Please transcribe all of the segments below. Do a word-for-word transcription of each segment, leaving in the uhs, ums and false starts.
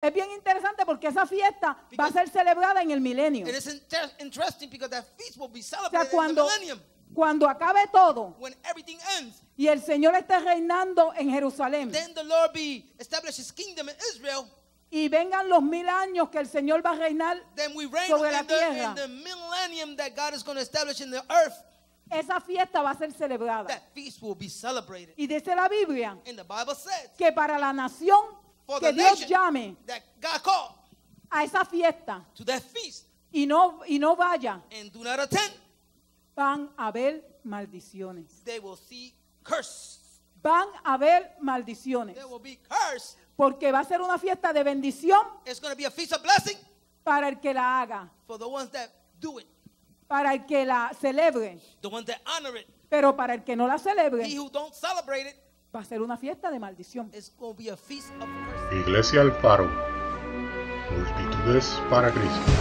Es bien interesante porque esa fiesta va a ser celebrada en el milenio. It is inter- interesting because that feast will be O sea, celebrated in the cuando, millennium. cuando acabe todo When everything ends, y el Señor esté reinando en Jerusalén then the Lord be establish His kingdom in Israel. y vengan los mil años que el Señor va a reinar Then we reign sobre la in the, tierra, in the millennium that God is going to establish in the earth. esa fiesta va a ser celebrada. That feast will be celebrated. Y dice la Biblia And the Bible says que para la nación for que the Dios nation llame that God called a esa fiesta to that feast y no, y no vaya, and do not attend, van a haber maldiciones. they will see curse. Van a haber maldiciones. There will be curse. Porque va a ser una fiesta de bendición It's going to be a feast of blessing para el que la haga, for the ones that do it, para el que la celebre. the ones that honor it. Pero para el que no la He celebre, who don't celebrate it, va a ser una fiesta de maldición. it's going to be a feast of curse. Iglesia El Faro, multitudes para Cristo.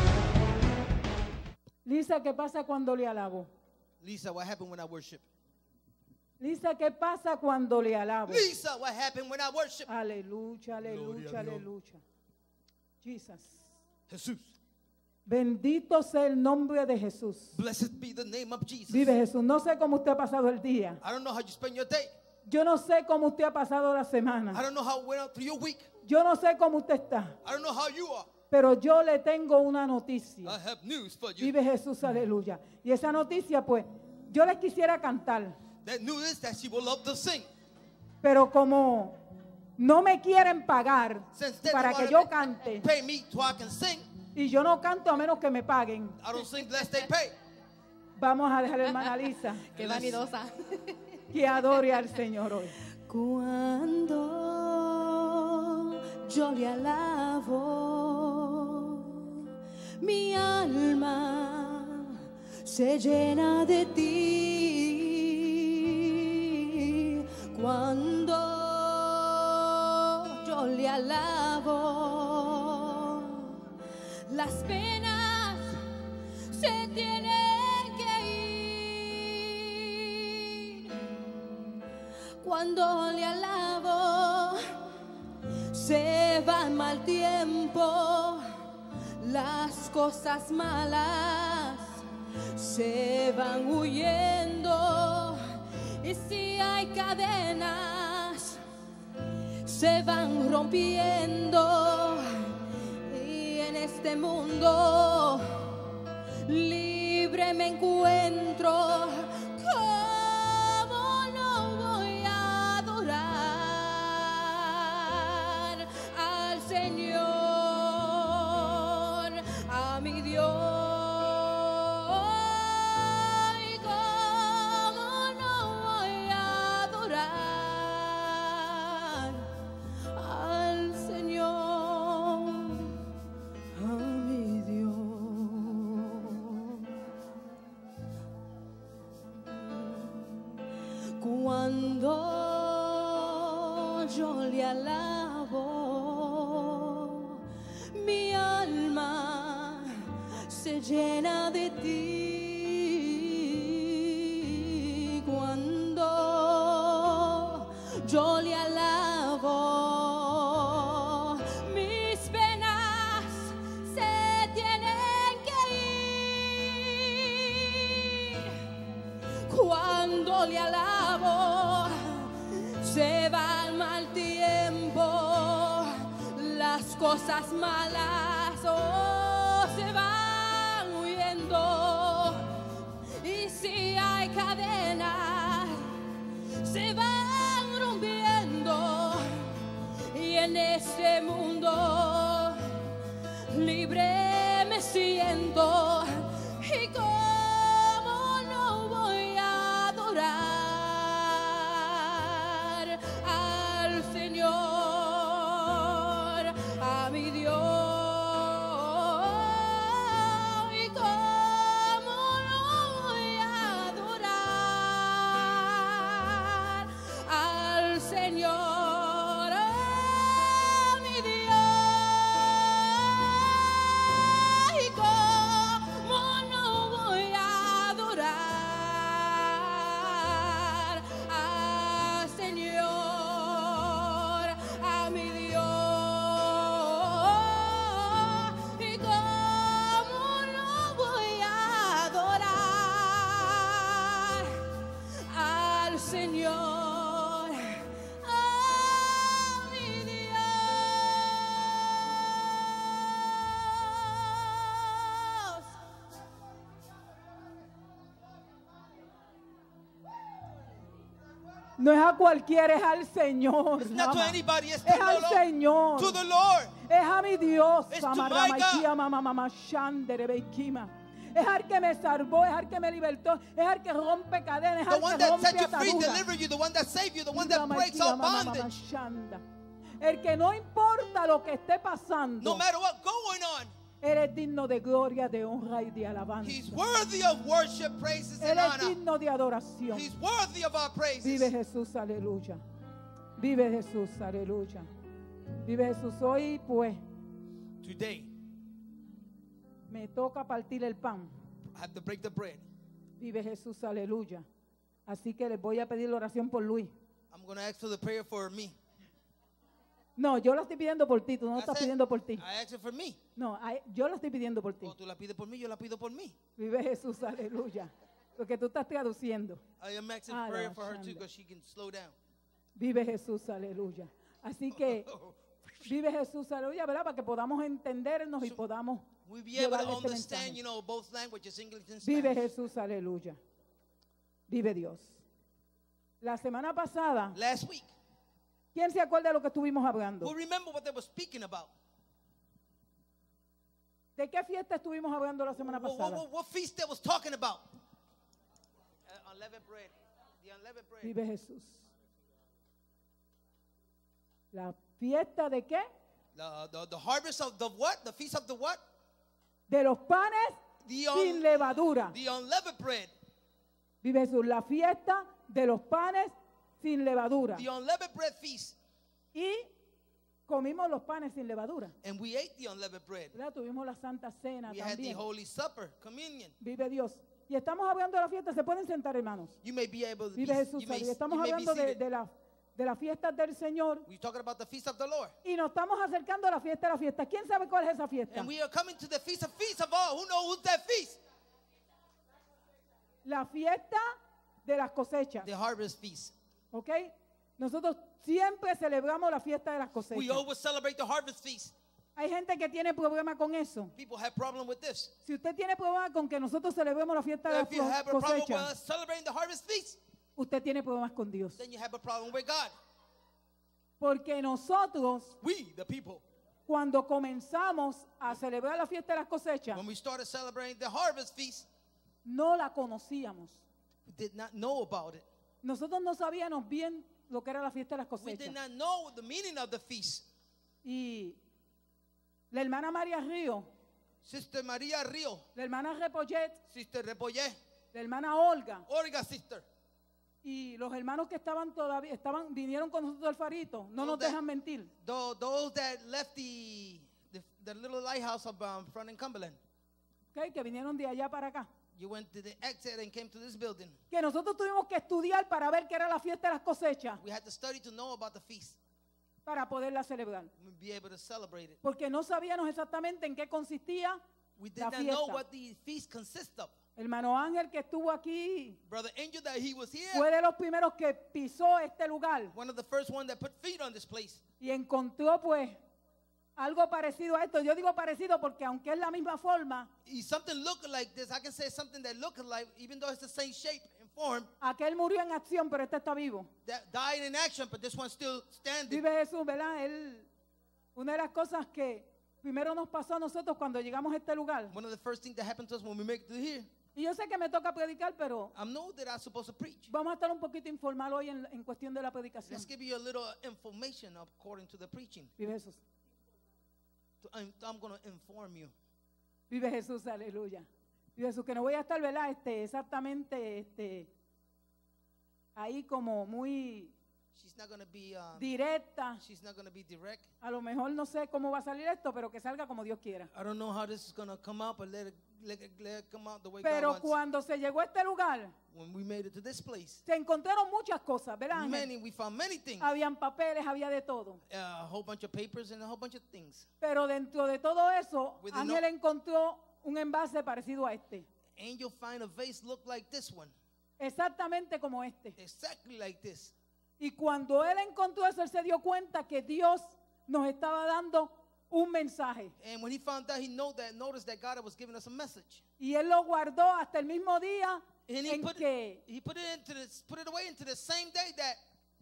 Lisa, ¿qué pasa cuando le alabo? Lisa, what happened when I worship? Lisa, ¿qué pasa cuando le alabo? Lisa, what happened when I worship? Aleluya, aleluya, Gloria a Dios. aleluya. Jesus. Jesus. Bendito sea el nombre de Jesús. Blessed be the name of Jesus. Vive Jesús. No sé cómo usted ha pasado el día. I don't know how you spend your day. Yo no sé cómo usted ha pasado la I semana. don't know how it went out through your week. Yo no sé cómo usted está. I don't know how you are. Pero yo le tengo una noticia. I have news for you. Vive Jesús, aleluya. Y esa noticia, pues, yo les quisiera cantar. That news is that she will love to sing. Pero como no me quieren pagar Since they para don't que wanna yo cante, pay me so I can sing, y yo no canto a menos que me paguen, I don't sing unless they pay. vamos a dejar a la hermana Lisa Qué vanidosa. que adore al Señor hoy. Cuando yo le alabo, mi alma se llena de ti. Cuando yo le alabo, las penas se tienen que ir. Cuando le alabo, se va el mal tiempo, las cosas malas se van huyendo, y si hay cadenas se van rompiendo, y en este mundo libre me encuentro. ¿Cómo no voy a adorar al Señor, a mi Dios? ¿Y cómo no voy a adorar al Señor, a mi Dios? Cuando yo le alabo, mi alma se llena de ti. Cuando yo le alabo, mis penas se tienen que ir. Cuando le alabo, se va el mal tiempo, las cosas malas oh, se van huyendo, y si hay cadenas se van rompiendo, y en este mundo libre me siento. Y cómo no voy a adorar al Señor, a mi Dios. Y cómo no voy a adorar al Señor, a mi Dios. Y cómo no voy No es a cualquiera, es al Señor. It's not to ama. anybody, it's to Es the al Lord. Señor. To the Lord. Es a mi Dios. It's to Amarra my maikia, God. mama, mama, shandere, beikima. Es al que me salvó, es al que me libertó, es al que rompe cadenas, es The al one que that rompe set you free, ataduras. deliver you, the one that saved you, the one Mira, that breaks maikia, all mama, mama, bondage. shanda. El que no importa lo que esté pasando, No matter what going on, eres digno de gloria, de honra y de alabanza. He's worthy of worship, praises, and Él es honor. digno de adoración. He's worthy of our Vive praises. Jesús, aleluya. Vive Jesús, aleluya. Vive Jesús. Hoy pues Today, me toca partir el pan. I have to break the bread. Vive Jesús, aleluya. Así que les voy a pedir la oración por Luis. I'm going to ask for the prayer for me. No, yo la estoy pidiendo por ti, tú no That's estás it. pidiendo por ti. I ask it for me. No, ay, yo la estoy pidiendo por ti. O tú la pides por mí, yo la pido por mí. Vive Jesús, aleluya. Porque tú estás traduciendo. I am asking Ah, prayer la for her too shanda. because she can slow down. Vive Jesús, aleluya. Así que vive Jesús, aleluya, ¿verdad? Para que podamos entendernos y So, podamos We'll be able to llevarle este understand, mensaje. you know, both languages, English and Vive Spanish. Jesús, aleluya. Vive Dios. La semana pasada, Last week, ¿quién se acuerda de lo que estuvimos hablando? we'll remember what they were speaking about. ¿De qué fiesta estuvimos hablando la semana What, what, pasada? what, what feast they was talking about? Uh, unleavened bread. The unleavened bread. Vive Jesús. ¿La fiesta de qué? The, the, the harvest of the what? The feast of the what? De los panes The, un- sin levadura. the unleavened bread. Vive Jesús. La fiesta de los panes sin levadura. The unleavened bread feast. Y comimos los panes sin levadura. And we ate the unleavened bread. ¿Verdad? Tuvimos la Santa Cena We had the también. Holy Supper, communion. Vive Dios. Y estamos hablando de la fiesta. ¿Se pueden sentar, hermanos? You may be able to Vive be, Jesús. you may, Y estamos you may be hablando de, seated. de, la, de las fiestas del Señor. We're talking about the feast of the Lord. Y nos estamos acercando a la fiesta de la fiesta. ¿Quién sabe cuál es esa fiesta? And we are coming to the feast of feasts of all. Who knows who's that feast? La fiesta de las cosechas. The harvest feast. ¿Ok? Nosotros siempre celebramos la fiesta de las We cosechas. always celebrate the harvest feast. Hay gente que tiene problema con eso. People have problem with this. Si usted tiene problema con que nosotros celebremos la fiesta de If you las have a problem with cosechas, us celebrating the harvest feast, usted tiene problemas con Dios. then you have a problem with God. Porque nosotros, We, the people, cuando comenzamos a celebrar la fiesta de las cosechas, when we started celebrating the harvest feast, no la conocíamos. we did not know about it. Nosotros no sabíamos bien lo que era la fiesta de las We did cosechas. not know the meaning of the feast. Y la hermana María Río, Sister Maria Rio, la hermana Repollet, Sister Repollé, la hermana Olga, Olga sister, y los hermanos que estaban todavía, estaban, vinieron con nosotros al farito, no Those nos that- dejan mentir. tho- those that left the, the, the little lighthouse of um, front in Cumberland. ¿Ok? Que vinieron de allá para acá. You went to the exit and came to this building. Que nosotros tuvimos que estudiar para ver qué era la fiesta de las cosechas, We had to study to know about the feast. para poderla celebrar. We'd be able to celebrate it. Porque no sabíamos exactamente en qué consistía We did la not know fiesta. what the feast consists of. Hermano Ángel, que estuvo aquí, Brother Angel, that he was here, fue de los primeros que pisó este lugar one of the first one that put feet on this place. y encontró pues algo parecido a esto. Yo digo parecido porque aunque es la misma forma, He, something looked like this. I can say something that looked like, even though it's the same shape and form, aquel murió en acción, pero este está vivo. that died in action, but this one's still standing. Vive Jesús, ¿verdad? Él, una de las cosas que primero nos pasó a nosotros cuando llegamos a este lugar. One of the first things that happened to us when we make it to here. Y yo sé que me toca predicar, pero I know that I'm supposed to preach. vamos a estar un poquito informal hoy en, en cuestión de la predicación. Let's give you a little information according to the preaching. Vive Jesús. To- I'm, I'm going to inform you. Vive Jesús, aleluya. Vive Jesús, que no voy a estar, ¿verdad? Este, exactamente, este, ahí como muy She's not going to be um, directa. she's not going to be direct. A lo mejor no sé cómo va a salir esto, pero que salga como Dios quiera. I don't know how this is going to come out, but let it, let it, let it come out the way Pero God wants. cuando se llegó a este lugar, When we made it to this place, se encontraron muchas cosas, ¿verdad, Ángel? many, we found many things. Habían papeles, había de todo. Uh, a whole bunch of papers and a whole bunch of things. Pero dentro de todo eso, With the Ángel no- encontró un envase parecido a este. Angel find a vase look like this one, Exactamente como este. exactly like this. Y cuando él encontró eso, él se dio cuenta que Dios nos estaba dando un mensaje. And when he found that, he know that noticed that God was giving us a message. Y él lo guardó hasta el mismo día And he en put que it, he put it into this, put it away into the same day that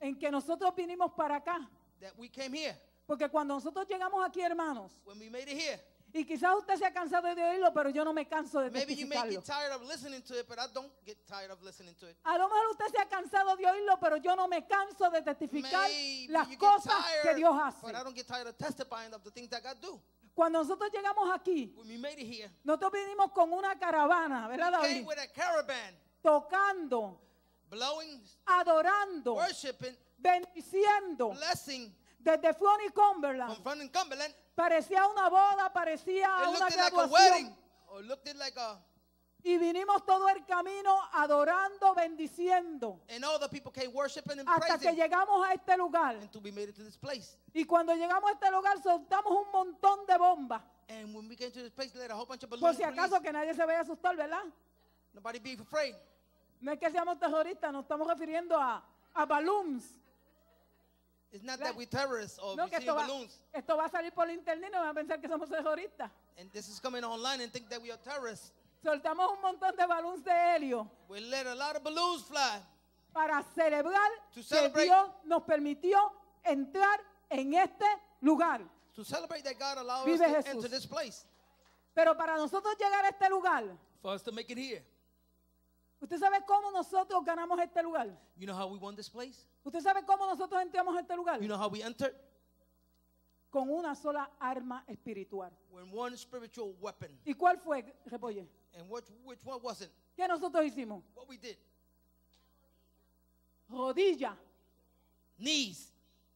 en que nosotros vinimos para acá. that we came here. Porque cuando nosotros llegamos aquí, hermanos, When we made it here, y quizás usted se ha cansado de oírlo, pero yo no me canso de maybe you may testificarlo. get tired of listening to it, but I don't get tired of listening to it. A lo mejor usted se ha cansado de oírlo, pero yo no me canso de testificar Maybe las you get cosas que tired, Dios hace. but I don't get tired of testifying of the things that God do. Cuando nosotros llegamos aquí, When we made it here, nosotros vinimos con una caravana, ¿verdad, we came David? with a caravan, Tocando, blowing, adorando, worshiping, bendiciendo. blessing Desde Florida y from Cumberland. front and Cumberland. Parecía una boda, parecía It una looked like a graduación. wedding, or looked it like a, Y vinimos todo el camino adorando, bendiciendo, and all the people came worshiping and hasta que praising llegamos a este lugar. until we made it to this place. Y cuando llegamos a este lugar soltamos un montón de bombas. And when we came to this place, they let a whole bunch of Por balloons si release. acaso que nadie se vaya a asustar, ¿verdad? Nobody be afraid. No es que seamos terroristas, nos estamos refiriendo a, a balloons. It's not that we terrorists or No, we que see esto va, balloons. esto va a salir por internet y no van a pensar que somos terroristas. And this is coming online and think that we are terrorists. Soltamos un montón de balloons de helio We let a lot of balloons fly para celebrar To que celebrate. Dios nos permitió entrar en este lugar. to celebrate that God allowed Vive us to Jesús. enter this place. Pero para nosotros llegar a este lugar, For us to make it here. ¿usted sabe cómo nosotros ganamos este lugar? You know how we won this place? ¿Usted sabe cómo nosotros entramos a este lugar? You know how we entered? Con una sola arma espiritual. With one spiritual weapon. ¿Y cuál fue, Repolle? And which, which one was it? ¿Qué nosotros hicimos? What we did? Rodilla, Knees.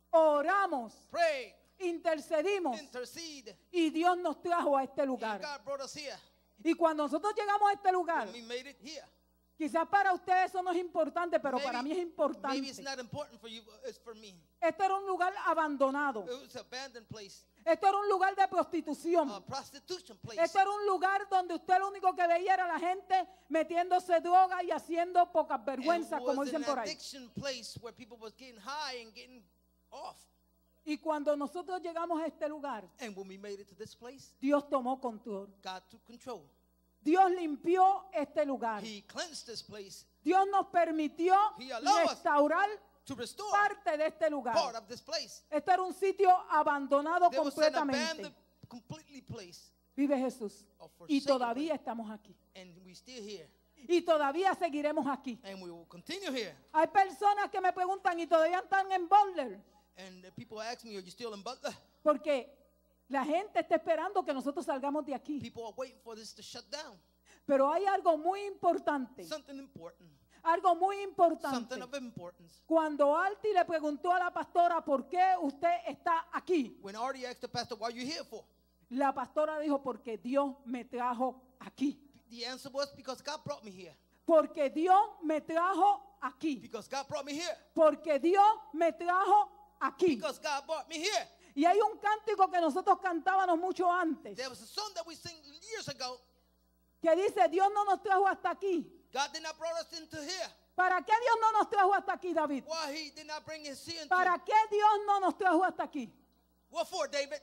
oramos, Pray. intercedimos Intercede. y Dios nos trajo a este And lugar. God brought us here. Y cuando nosotros llegamos a este lugar, And we made it here. quizás para usted eso no es importante, pero para mí es Maybe importante. it's not important for you, but it's for me. Este era un lugar abandonado. It was an abandoned place. Esto era un lugar de prostitución. A prostitution place. Esto era un lugar donde usted lo único que veía era la gente metiéndose droga y haciendo pocas And vergüenzas, it como was dicen an por ahí. addiction place where people was getting high and getting off. Y cuando nosotros llegamos a este lugar, And when we made it to this place, Dios tomó control. God took control. Dios limpió este lugar. He cleansed this place Dios nos permitió He allowed us restaurar to restore parte de este lugar. part of this place. Este era un sitio abandonado There was an completamente. abandoned, completely place. Vive Jesús. A Y forsaken todavía place. estamos aquí. And we still here. Y todavía seguiremos aquí. And we will continue here. Hay personas que me preguntan y todavía están en Boulder. And the people ask me, are you still in Butler? Porque la gente está esperando que nosotros salgamos de aquí. People are waiting for this to shut down. Pero hay algo muy importante. Something important. Algo muy importante. Something of importance. Cuando Arti le preguntó a la pastora por qué usted está aquí, When Artie asked the pastor, what are you here for? la pastora dijo porque Dios me trajo aquí. The answer was because God brought me here. Porque Dios me trajo aquí. Because God brought me here. Porque Dios me trajo aquí. Because God brought me here. Y hay un cántico que nosotros cantábamos mucho antes, There was a song that we sang years ago. que dice, Dios no nos trajo hasta aquí. God did not brought us into here. ¿Para qué Dios no nos trajo hasta aquí, David? Why he did not bring us here into ¿Para qué Dios no nos trajo hasta aquí? What for, David?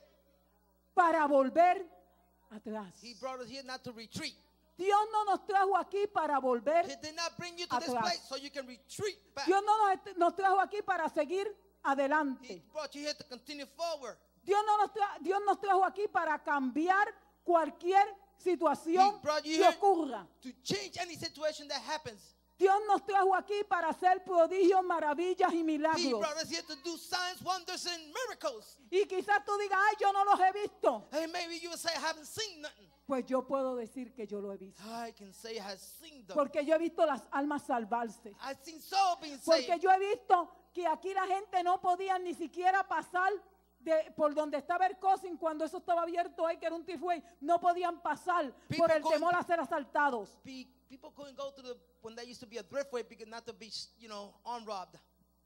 Para volver atrás. He brought us here not to retreat. Dios no nos trajo aquí para volver. He did not bring you to this Atrás. place so you can retreat back. Dios no nos, nos trajo aquí para seguir He adelante. brought you here to continue forward. Dios, no nos tra- Dios nos trajo aquí para cambiar cualquier situación He brought you que here ocurra. to change any situation that happens. Dios nos trajo aquí para hacer prodigios, maravillas y He milagros. brought us here to do signs, wonders, and miracles. Y quizás tú digas, ay, yo no los he visto. Hey, maybe you would say, I haven't seen nothing. Pues yo puedo decir que yo lo he visto. I can say I have seen them. Porque yo he visto las almas salvarse. I've seen souls being Porque saved. yo he visto que aquí la gente no podía ni siquiera pasar de, por donde estaba el crossing cuando eso estaba abierto ahí, que era un T-Way. No podían pasar People por el going- temor a ser asaltados. Be- People couldn't go to the, when there used to be a thriftway because not to be, you know, unrobbed.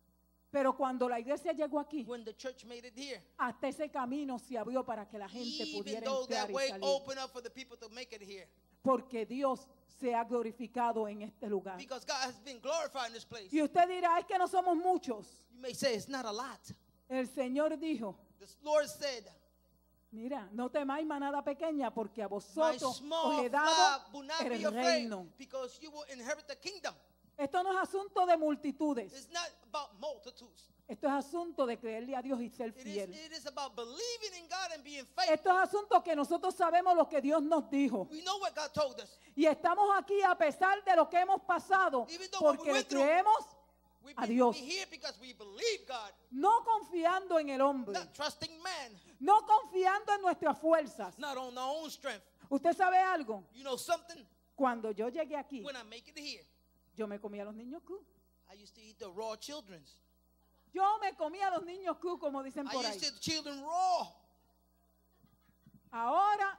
Pero cuando la iglesia llegó aquí, When the church made it here, hasta ese camino se abrió para que la gente even pudiera though entrar that y way salir. opened up for the people to make it here. Porque Dios se ha glorificado en este lugar. Because God has been glorified in this place. Y usted dirá, es que no somos muchos. You may say it's not a lot. El Señor dijo, The Lord said, mira, no temáis manada pequeña, porque a my vosotros os small he flock dado will not be el afraid reino. because you will inherit the kingdom. Esto no es asunto de multitudes. It's not about multitudes. Esto es asunto de creerle a Dios y ser It is, fiel. it is about believing in God and being faithful. Esto es asunto que nosotros sabemos lo que Dios nos dijo. We know what God told us. Y estamos aquí a pesar de lo que hemos pasado, Even though what we porque le went through, creemos, We a be, Dios. we here because we believe God, no confiando en el hombre, not trusting man, no confiando en nuestras fuerzas. not on our own strength. ¿Usted sabe algo? You know something? Cuando yo llegué aquí, When I make it here, yo me comía a los niños cruz. I used to eat the raw children's. Yo me comía a los niños cruz, como dicen I por ahí. used to eat the children raw. Ahora,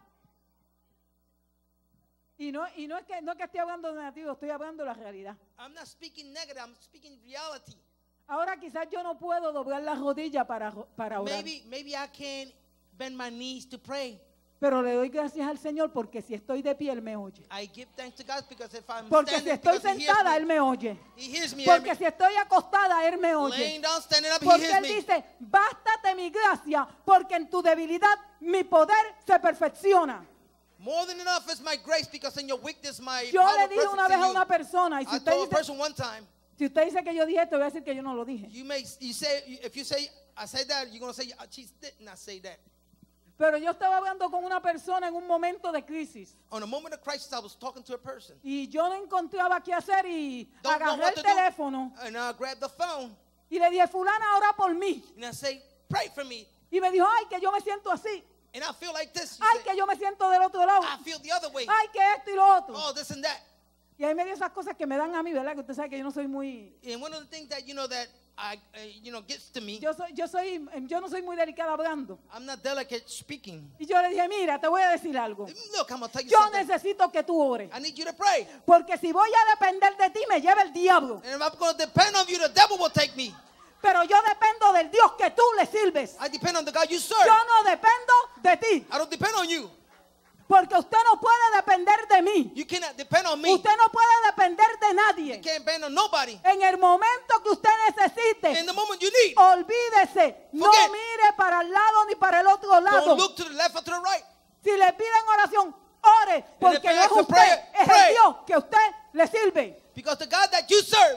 y no, y no es que no es que esté hablando de negativo, estoy hablando de la realidad. I'm not speaking negative, I'm speaking reality. Ahora quizás yo no puedo doblar las rodillas para, para orar, Maybe, maybe I can't bend my knees to pray. pero le doy gracias al Señor porque si estoy de pie, Él me oye. I give thanks to God because if I'm Porque si standing, estoy because he hears sentada, me. Él me oye. He hears me. Porque every- si estoy acostada, Él me oye. Laying down, standing up, he Porque hears Él me. dice, bástate mi gracia, porque en tu debilidad mi poder se perfecciona. More than enough is my grace because in your weakness my Yo power le dije perfects una vez in a you. una persona, y si I usted, told a dice, person one time, si usted dice que yo dije esto, voy a decir que yo no lo dije. you may, you say, if you say, I said that, you're going to say, she did not say that. Pero yo estaba hablando con una persona en un momento de crisis. On a moment of crisis, I was talking to a person. Y yo no encontraba qué hacer y Don't know agarré what el to do. teléfono And I grabbed the phone y le dije, fulana, ora por mí. and I say, pray for me. Y me dijo, ay, que yo me siento así. And I feel like this. She Ay, said, que yo me siento del otro lado. I feel the other way. Ay, que esto y lo otro. Oh, this and that. Y ahí me dio esas cosas que me dan a mí, ¿verdad? Que usted sabe que yo no soy muy... And one of the things that, you know, that I, uh, you know, gets to me, Yo, soy, yo, soy, yo no soy muy delicada hablando. I'm not delicate speaking. Y yo le dije, mira, te voy a decir algo. Look, I'm going to tell you Yo something. necesito que tú ores. I need you to pray. Porque si voy a depender de ti, me lleva el diablo. And if I'm going to depend on you, the devil will take me. Pero yo dependo del Dios que tú le sirves. I depend on the God you serve. Yo no dependo de ti. I don't depend on you. Porque usted no puede depender de mí. You cannot depend on me. Usted no puede depender de You nadie. can't depend on nobody. En el momento que usted necesite, In the moment you need, olvídese. No Forget. mire para el lado ni para el otro lado. don't look to the left or to the right. Si le piden oración, ore. Porque if they no es ask for usted, prayer, es pray. el Dios que usted le sirve. Because the God that you serve,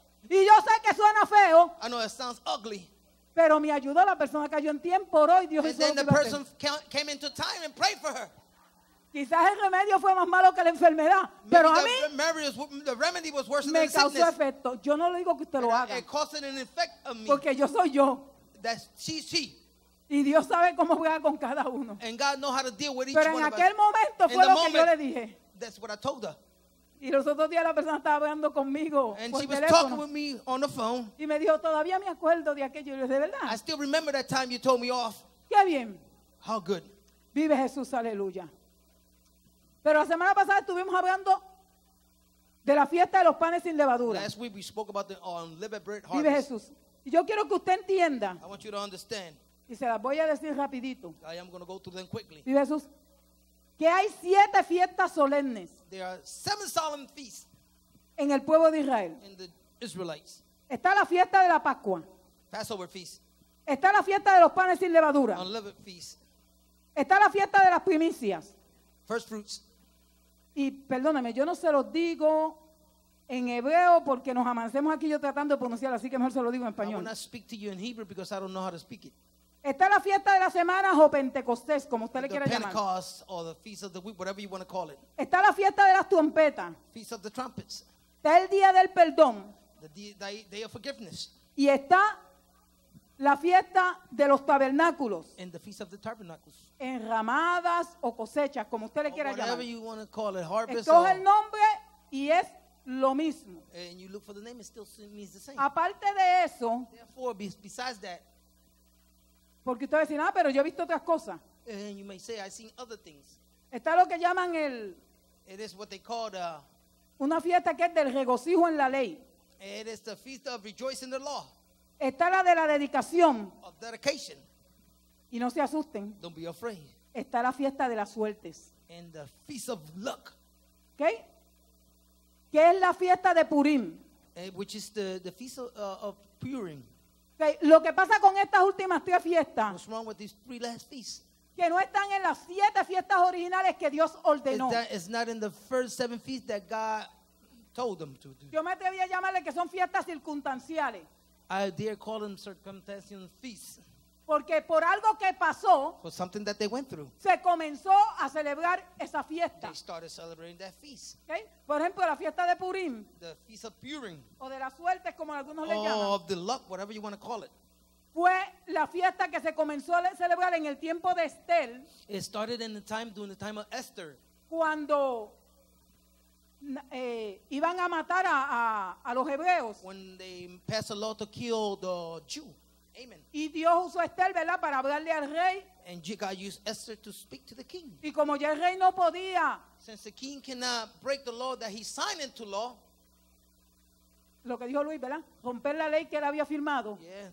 Y yo sé que suena feo, I know it sounds ugly. pero me ayudó la persona que cayó en tiempo, oró y Dios And hizo lo then que the iba a hacer. person ca- came into time and prayed for her. Quizás el remedio fue más malo que la enfermedad, Maybe pero a the, mí remedy was, the remedy was worse than me the causó sickness. efecto. Yo no le digo que usted lo And haga, it caused an effect on me. porque yo soy yo. That's she, she. Y Dios sabe cómo juega con cada uno. And God knows how to deal with each Pero one en of aquel us. momento In fue the lo que yo moment, le dije. That's what I told her. Y los otros días la persona estaba hablando conmigo And por she was talking teléfono. with me on the phone. Y me dijo, todavía me acuerdo de aquello. Y yo, ¿de I verdad? still remember that time you told me off. Qué bien. How good. Vive Jesús, aleluya. Pero la semana pasada estuvimos hablando de la fiesta de los panes sin levadura. Last week we spoke about the unleavened bread Vive harvest. Jesús. Y yo quiero que usted entienda, I want you to understand. y se las voy a decir rapidito. I am going to go through them quickly. Vive Jesús. Que hay siete fiestas solemnes There are seven solemn feasts en el pueblo de Israel. in the Israelites. Está la fiesta de la Pascua. Passover feast, Está la fiesta de los panes sin levadura. unleavened feast, Está la fiesta de las primicias. first fruits. Y perdóname, yo no se los digo en hebreo porque nos amancemos aquí yo tratando de pronunciarlo, así que mejor se lo digo en I will español. not speak to you in Hebrew because I don't know how to speak it. Está la fiesta de las semanas o Pentecostés, como usted le The quiera llamar. Pentecost or the feast of the week, whatever you want to call it. Está la fiesta de las trompetas. Feast of the trumpets, Está el día del perdón. the day, day, day of forgiveness, Y está la fiesta de los tabernáculos, and the feast of the tabernacles. enramadas o cosechas, como usted le Or quiera whatever llamar. you want to call it, harvest. Escoge el Or, nombre y es lo mismo. and you look for the name, it still means the same. Aparte de eso, Therefore, be- besides that, porque usted va a decir, ah, pero yo he visto otras cosas. and you may say, I've seen other things. Está lo que llaman el, It is what they call the, una fiesta que es del regocijo en la ley. it is the feast of rejoicing in the law, Está la de la dedicación. of dedication. Y no se asusten. Don't be afraid. Está la fiesta de las suertes. And the feast of luck, ¿Ok? Que es la fiesta de Purim. eh, which is the, the feast of, uh, of Purim. ¿Ok? Lo que pasa con estas últimas tres fiestas, What's wrong with these three last feasts? que no están en las siete fiestas originales que Dios Is ordenó. that it's not in the first seven feasts that God told them to do. Yo me atreví a llamarle que son fiestas circunstanciales. I dare call them circumcision feasts Porque por algo que pasó, for something that they went through. se comenzó a celebrar esa fiesta. They started celebrating that feast. ¿Ok? Por ejemplo, la fiesta de Purim, The Feast of Purim, o de la suerte, como algunos le or llaman, of the luck, whatever you want to call it. fue la fiesta que se comenzó a celebrar en el tiempo de Estel, It started in the time, during the time of Esther, cuando eh, iban a matar a, a- a los hebreos. when they passed a law to kill the Jew. Amen. Y Dios usó a Estel, ¿verdad?, para hablarle al rey. And God used Esther to speak to the king. Y como ya el rey no podía, Since the king cannot break the law that he signed into law, lo que dijo Luis, ¿verdad?, romper la ley que él había firmado. yeah,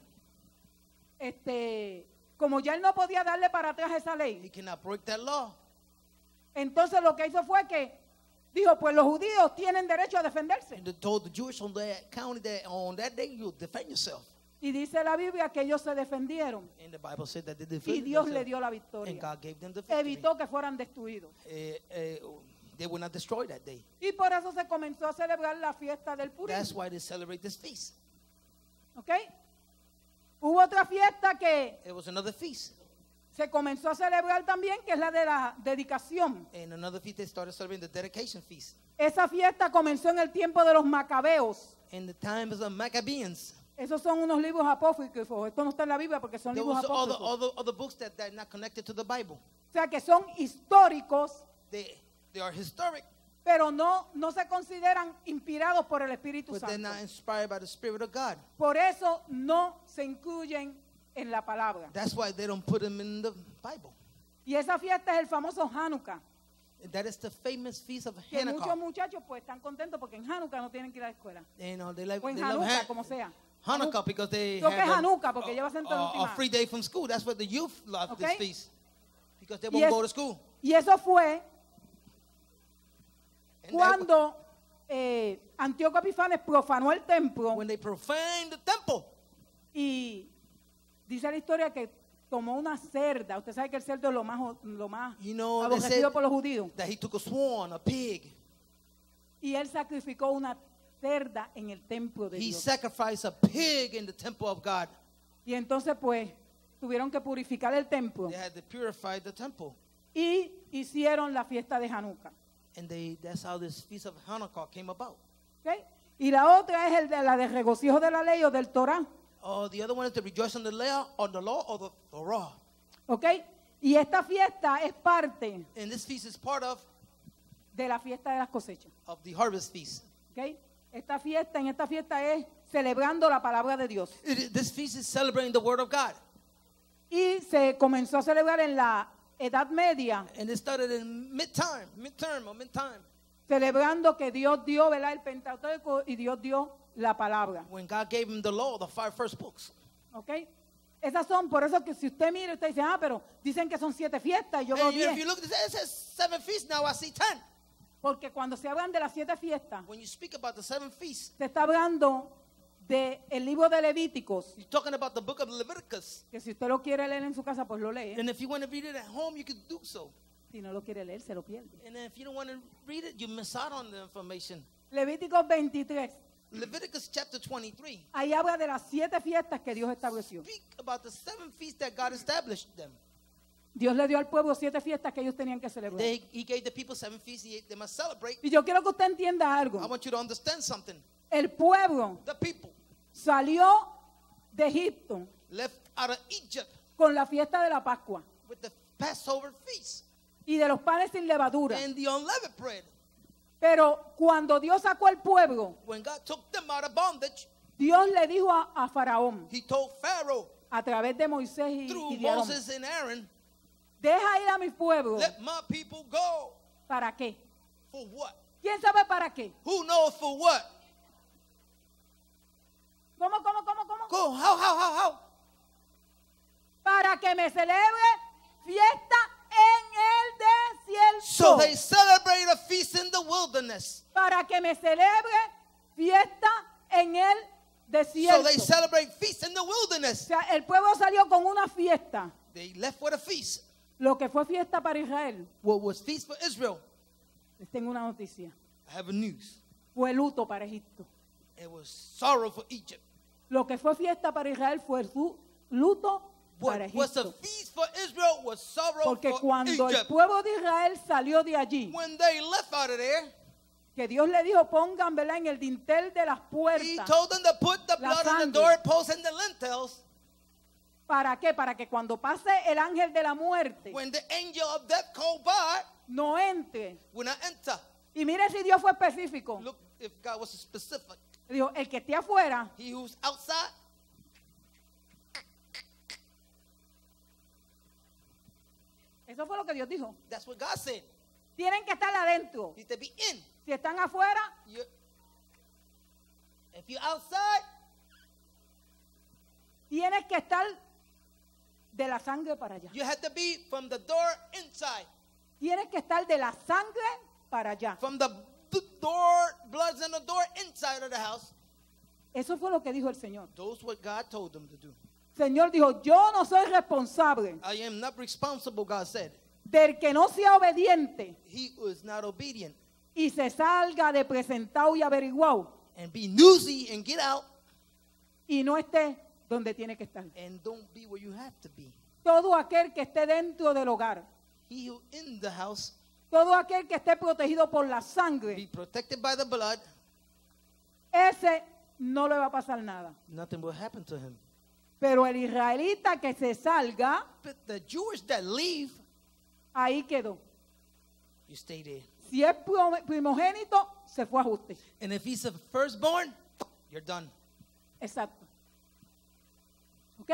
Este, como ya él no podía darle para atrás esa he ley, cannot break that law. entonces lo que hizo fue que dijo, pues los judíos tienen derecho a defenderse. And they told the Jewish on that county that on that day you defend yourself. Y dice la Biblia que ellos se defendieron And the Bible said that they y defended Dios le themselves. dio la And victoria. God gave them the victory. Evitó que fueran destruidos. Eh, eh, they were not destroyed that day. Y por eso se comenzó a celebrar la fiesta del Purim. That's why they celebrate this feast. ¿Ok? Hubo otra fiesta que It was another feast. se comenzó a celebrar también, que es la de la dedicación. And another feast they started celebrating, the dedication feast. Esa fiesta comenzó en el tiempo de los macabeos. In the times of the Maccabees. Esos son unos libros apócrifos. Esto no está en la Biblia porque son There libros was other, apócrifos. other, other books that, that are not connected to the Bible. O sea, que son históricos, They, they are historic, pero no, no se consideran inspirados por el Espíritu but they're Santo. not inspired by the Spirit of God. Por eso no se incluyen en la palabra. That's why they don't put them in the Bible. Y esa fiesta es el famoso Hanukkah. That is the famous feast of Que muchos Hanukkah. muchachos pues están contentos porque en Hanukkah no tienen que ir a la escuela. You know, they like, O en they love Hanukkah, Han- como sea. Hanukkah because they Creo que es have a, Hanukkah porque lleva acento en a, a última. free day from school. That's why the youth love this Okay. feast. Because they Y, won't es- go to school. y eso fue And that- cuando eh, Antíoco Epifanes profanó el templo when they profaned the temple, y dice la historia que tomó una cerda. Usted sabe que el cerdo es lo más, lo más you know, they said aborrecido por los judíos. that he took a swan, a pig. Y él sacrificó una cerda en el templo de He Dios. sacrificed a pig in the temple of God. Y entonces pues tuvieron que purificar el templo They had to purify the temple. y hicieron la fiesta de Hanukkah. And they, that's how this feast of Hanukkah came about. ¿Ok? Y la otra es el de la de regocijo de la ley o del Torah. Oh, the other one is to rejoice on the law, on the law or the Torah. ¿Ok? Y esta fiesta es parte And this feast is part of, de la fiesta de las cosechas. of the harvest feast. ¿Ok? Esta fiesta, en esta fiesta es celebrando la palabra de Dios. It is- this feast is celebrating the word of God. Y se comenzó a celebrar en la Edad Media, And it started in mid-time, mid-term or mid-time, celebrando que Dios dio, ¿verdad?, el Pentateuco y Dios dio la palabra. when God gave him the law, the five first books. ¿Ok? Esas son, por eso que si usted mira, usted dice, ah, pero dicen que son siete fiestas y yo veo And if you diez. look, it says seven feasts, now I see ten. Porque cuando se hablan de las siete fiestas, When you speak about the seven feasts, se está hablando del libro de Levíticos, you're talking about the book of Leviticus. que si usted lo quiere leer en su casa, pues lo lee. And if you want to read it at home, you can do so. Si no lo quiere leer, se lo pierde. And if you don't want to read it, you miss out on the information. Levíticos veintitrés, Leviticus chapter twenty-three. ahí habla de las siete fiestas que Dios estableció. Speak about the seven feasts that God established them. Dios le dio al pueblo siete fiestas que ellos tenían que celebrar. They, he gave the people seven feasts he, they must celebrate. Y yo quiero que usted entienda I algo. want you to understand something. El pueblo The people salió de Egipto left out of Egypt con la fiesta de la Pascua with the Passover feast y de los panes sin levadura. and the unleavened bread. Pero cuando Dios sacó al pueblo, When God took them out of bondage, Dios le dijo a, a Faraón, he told Pharaoh a través de Moisés y, through y de Aarón, Moses and Aaron, deja ir a mi pueblo. let my people go. ¿Para qué? For what? ¿Quién sabe para qué? Who knows for what? ¿Cómo, cómo, cómo, cómo? Go. How, how, how, how? Para que me celebre fiesta en el desierto. So they celebrate a feast in the wilderness. Para que me celebre fiesta en el So desierto. they celebrate feast in the O wilderness. sea, el pueblo salió con una fiesta. They left with a feast. Lo que fue fiesta para Israel, What was feast for Israel? les tengo una noticia, I have a news. fue luto para Egipto. It was sorrow for Egypt. Lo que fue fiesta para Israel fue su luto para What was a Egipto. feast for Israel was sorrow Porque for cuando el Egypt. pueblo de Israel salió de allí, When they left out of there, que Dios le dijo, pongan, ¿verdad?, en el dintel de las he puertas. told them to put the La blood on the sangre. doorposts and the lintels. ¿Para qué? Para que cuando pase el ángel de la muerte, When the angel of death called by, no entre. will not enter. Y mire si Dios fue específico. Look, if God was specific. Dijo, el que esté afuera, He who's outside, eso fue lo que Dios dijo. that's what God said. Tienen que estar adentro. He said, be in. Si están afuera, You, if you're outside, tienes que estar de la sangre para allá. you have to be from the door inside. Tienes que estar de la sangre para allá. From the b- door, bloods on the door inside of the house. Eso fue lo que dijo el Señor. Those what God told them to do. El Señor dijo, yo no soy responsable I am not responsible, God said. del que no sea obediente He was not obedient. y se salga de presentado y averiguado And be newsy and get out. y no esté donde tiene que estar. And don't be where you have to be. Todo aquel que esté dentro del hogar, He who in the house, todo aquel que esté protegido por la be sangre, protected by the blood. ese no le va a pasar nada. Nothing will happen to him. Pero el israelita que se salga, But the Jewish that leave, ahí quedó. you stay there. Si es prom- primogénito, se fue a ajuste. And if he's a firstborn, you're done. Exacto. ¿Ok?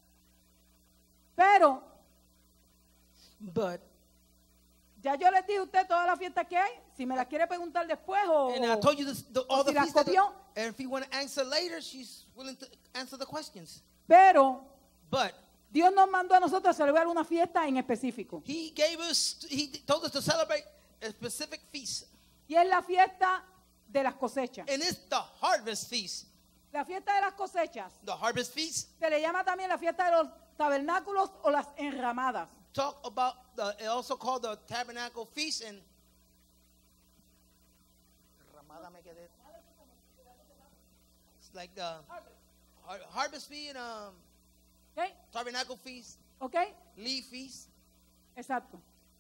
Pero But, ya yo les dije a usted todas las fiestas que hay. Si me las quiere preguntar después o, and I told you this, the, all o the si las feasts that- copió. and if you want to answer later, she's willing to answer the questions. Pero But Dios nos mandó a nosotros a celebrar una fiesta en específico. he gave us, he told us to celebrate a specific feast. Y es la fiesta de las cosechas. And it's the harvest feast. La fiesta de las cosechas The harvest feast se le llama también la fiesta de los tabernáculos o las enramadas. talk about the, it also called the tabernacle feast and Ramada me quedé. It's like the har- harvest feast and um, ¿Ok? tabernacle feast, ¿Ok? leaf feast. Exacto.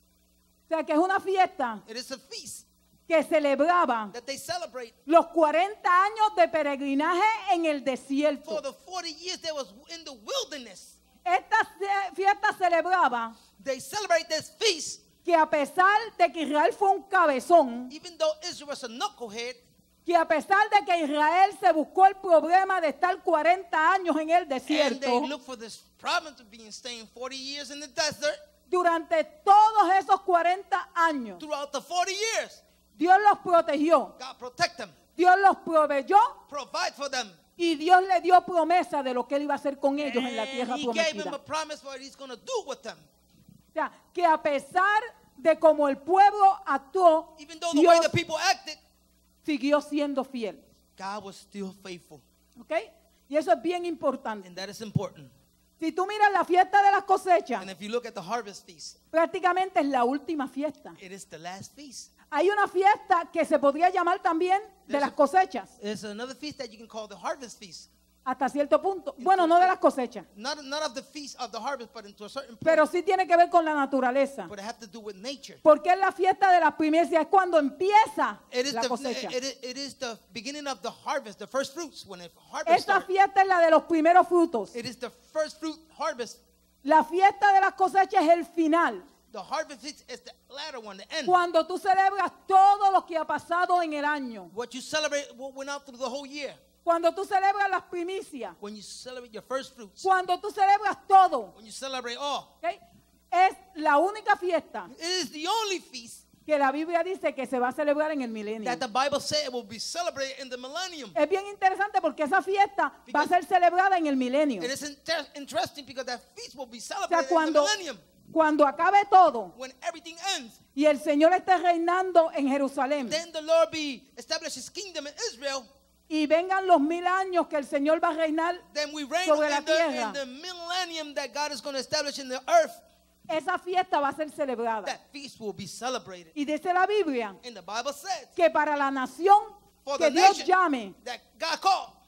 O sea que es una fiesta It is a feast que celebraba that they celebrate los cuarenta años de peregrinaje en el desierto. for the forty years they was in the wilderness. Esta ce- fiesta celebraba They celebrate this feast que a pesar de que Israel fue un cabezón, even though Israel was a knucklehead, que a pesar de que Israel se buscó el problema de estar cuarenta años en el and they desierto, look for this problem to being staying forty years in the desert. durante todos esos cuarenta años, Throughout the forty years, Dios los protegió, God protect them, Dios los proveyó provide for them. y Dios le dio promesa de lo que él iba a hacer con ellos en la And tierra he gave them prometida. a promise for what he's going to do with them. O sea, que a pesar de cómo el pueblo actuó, Even though the way Dios the people acted, siguió siendo fiel. God was still faithful. ¿Ok? Y eso es bien importante. And that is important. Si tú miras la fiesta de las cosechas, And if you look at the harvest feast, prácticamente es la última fiesta. it is the last feast. Hay una fiesta que se podría llamar también de las cosechas, There's another feast that you can call the harvest feast. hasta cierto punto. Bueno, no de las cosechas, Not, not of the feast of the harvest, but into a certain point. pero sí tiene que ver con la naturaleza. But it have to do with nature. Porque es la fiesta de las primicias, es cuando empieza It is, la the, cosecha. it, is, it is the beginning of the harvest, the first fruits. When it harvest Esta starts, fiesta es la de los primeros frutos. it is the first fruit harvest. La fiesta de las cosechas es el final. The harvest feast is the latter one, the end. Cuando tú celebras todo lo que ha pasado en el año. What you celebrate, what went out through the whole year. Cuando tú celebras las primicias. When you celebrate your first fruits. Cuando tú celebras todo. When you celebrate all. ¿Ok? Es la única fiesta It is the only feast que la Biblia dice que se va a celebrar en el milenio. that the Bible said will be celebrated in the millennium. Es bien interesante porque esa fiesta va a Because- ser celebrada en el milenio. It is inter- interesting because that feast will be O sea, celebrated in the cuando, millennium. cuando acabe todo When everything ends, y el Señor esté reinando en Jerusalén then the Lord be establish his kingdom in Israel. y vengan los mil años que el Señor va a reinar, Then we reign Sobre la in the, tierra. in the millennium that God is going to establish in the earth. esa fiesta va a ser celebrada. That feast will be celebrated. Y dice la Biblia And the Bible says que para la nación for que the Dios nation llame that God called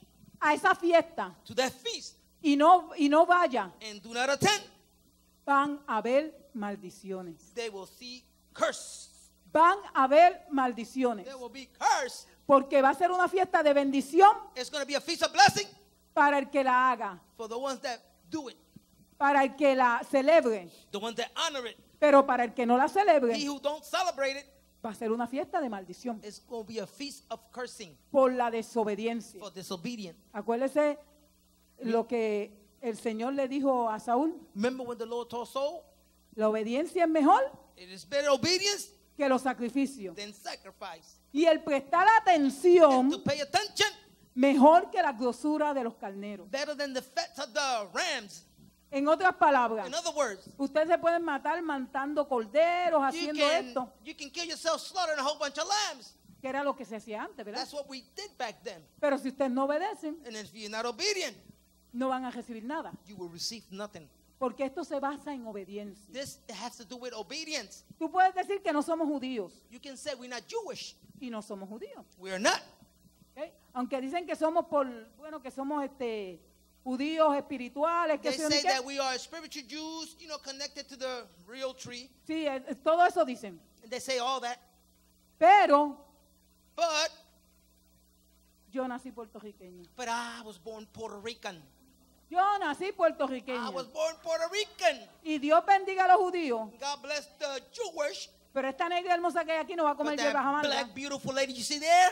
a esa fiesta to that feast y no, y no vaya, and do not attend, van a haber maldiciones. they will see curse. Van a haber maldiciones. There will be curse. Porque va a ser una fiesta de bendición It's going to be a feast of blessing para el que la haga, for the ones that do it, para el que la celebre. the ones that honor it. Pero para el que no la He celebre, who don't celebrate it, va a ser una fiesta de maldición it's going to be a feast of cursing por la desobediencia. for disobedient. Acuérdese lo que el Señor le dijo a Saúl. Remember when the Lord told Saul, La obediencia es mejor it is better obedience que los sacrificios. than sacrifice. Y el prestar And to atención pay attention, mejor que la grosura de los carneros. better than the fat of the rams. En otras palabras, In other words, ustedes se pueden matar matando corderos, you haciendo can, esto, you can kill yourself slaughtering a whole bunch of lambs. que era lo que se hacía antes, ¿verdad? That's what we did back then. Pero si ustedes no obedecen, And if you're not obedient, no van a recibir nada. you will receive nothing. Porque esto se basa en obediencia. This has to do with obedience. Tú puedes decir que no somos judíos You can say we're not Jewish. y no somos judíos. We're not. ¿Ok? Aunque dicen que somos por, bueno, que somos este judíos espirituales, que They sé yo ni say qué. that we are spiritual Jews, you know, connected to the real tree. Sí, eh, eh, todo eso dicen. And they say all that. Pero But, yo nací puertorriqueña. but I was born Puerto Rican. Yo nací puertorriqueña. I was born Puerto Rican. Y Dios bendiga a los judíos. God bless the Jewish. Pero esta negra hermosa que hay aquí no va a comer But hierbas that amargas. black, beautiful lady you see there,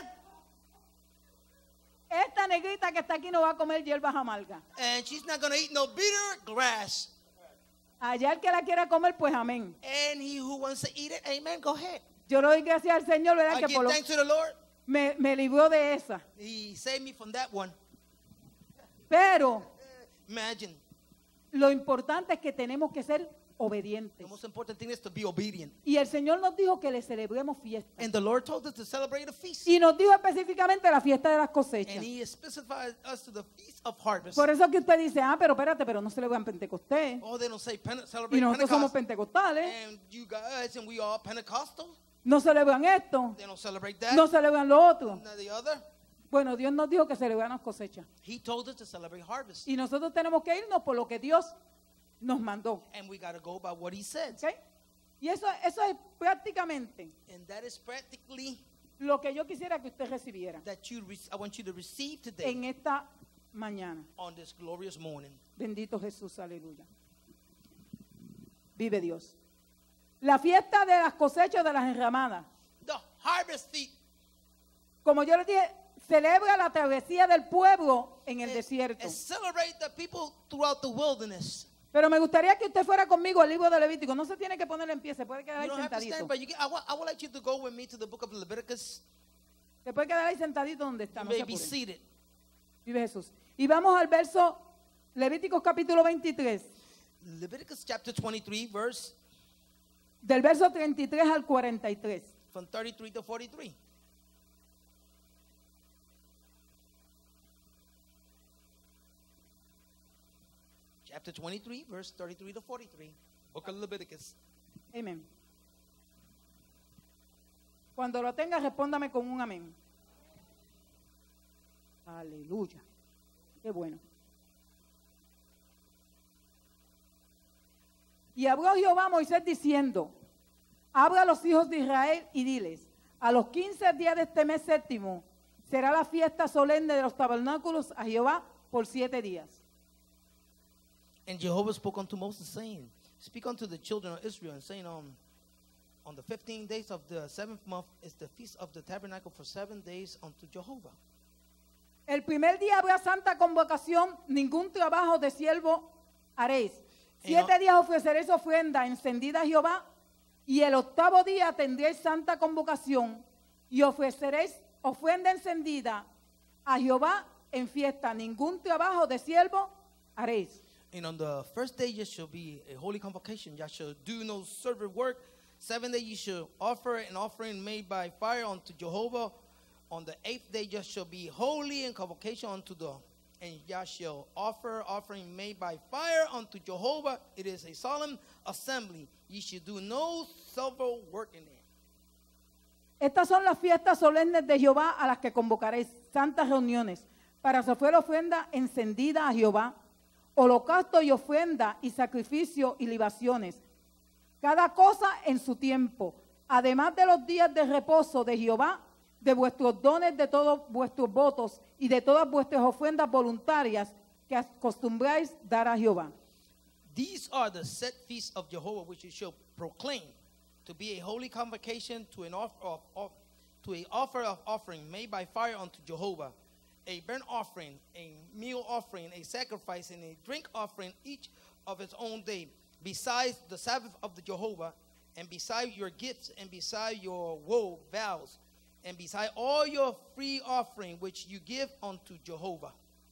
Esta negrita que está aquí no va a comer hierbas amargas. and she's not going to eat no bitter grass. Allá el que la quiera comer, pues amén. And he who wants to eat it, amen, go ahead. Yo le doy gracias al Señor, ¿verdad? I Que give por lo, thanks to the Lord. me, me libró de esa. He saved me from that one. Pero Imagine. lo importante es que tenemos que ser The obedientes. most important thing is to be obedient. Y el Señor nos dijo que le celebremos fiesta. And the Lord told us to celebrate a feast. Y nos dijo específicamente la fiesta de las And cosechas. he specified us to the feast of harvest. Por eso que usted dice, ah, pero espérate, pero no celebran Pentecostés. Oh, they don't say Pente- Y celebrate nosotros somos Pentecost. pentecostales. And you guys, and we are Pentecostal. No celebran esto. They don't celebrate that. No celebran lo otro. None of the other. Bueno, Dios nos dijo que celebramos cosechas. He told us to celebrate harvest. Y nosotros tenemos que irnos por lo que Dios nos mandó. And we got to go by what he said. ¿Ok? Y eso, eso es prácticamente And that is practically lo que yo quisiera que usted recibiera that you re- I want you to receive today en esta mañana. on this glorious morning. Bendito Jesús, aleluya. Vive Dios. La fiesta de las cosechas de las enramadas. The harvest feast. Como yo les dije, celebra la travesía del pueblo en el and- desierto. and celebrate the people throughout the wilderness. Pero me gustaría que usted fuera conmigo al libro de Levítico. No se tiene que poner en pie, se puede quedar You ahí don't have to sentadito. stand, but you get, I, want, I would like you to go with me to the book of Leviticus. Se puede quedar ahí sentadito donde está. You No may se be apure. seated. Vive Jesús. Y vamos al verso Levíticos capítulo veintitrés, Leviticus chapter twenty-three, verse del verso treinta y tres al cuarenta y tres. from thirty-three to forty-three. Chapter twenty-three, verse thirty-three to forty-three. Book of Leviticus. Amén. Cuando lo tenga, respóndame con un amén. Aleluya. Qué bueno. Y habló Jehová a Moisés diciendo, habla a los hijos de Israel y diles, a los quince días de este mes séptimo será la fiesta solemne de los tabernáculos a Jehová por siete días. And Jehovah spoke unto Moses, saying, Speak unto the children of Israel, and saying, um, On the fifteenth days of the seventh month is the feast of the tabernacle for seven days unto Jehovah. El primer día habrá santa convocación, ningún trabajo de siervo haréis. Siete no- días ofreceréis ofrenda encendida a Jehová, y el octavo día tendréis santa convocación, y ofreceréis ofrenda encendida a Jehová en fiesta. Ningún trabajo de siervo haréis. And on the first day you shall be a holy convocation. You shall do no servant work. Seven day you shall offer an offering made by fire unto Jehovah. On the eighth day you shall be holy in convocation unto the, and you shall offer offering made by fire unto Jehovah. It is a solemn assembly. Ye shall do no silver work in it. Estas son las fiestas solemnes de Jehová a las que convocaréis, santas reuniones. para ofrecer ofrenda encendida a Jehová, holocausto y ofrenda y sacrificio y libaciones, cada cosa en su tiempo, además de los días de reposo de Jehová, de vuestros dones, de todos vuestros votos y de todas vuestras ofrendas voluntarias que acostumbráis dar a Jehová. These are the set feasts of Jehovah, which you shall proclaim to be a holy convocation to an offer of, of to a offer of offering made by fire unto Jehovah, a burnt offering, a meal offering, a sacrifice, and a drink offering, each of its own day, besides the Sabbath of the Jehovah, and beside your gifts, and beside your woe vows, and beside all your free offering which you give unto Jehovah.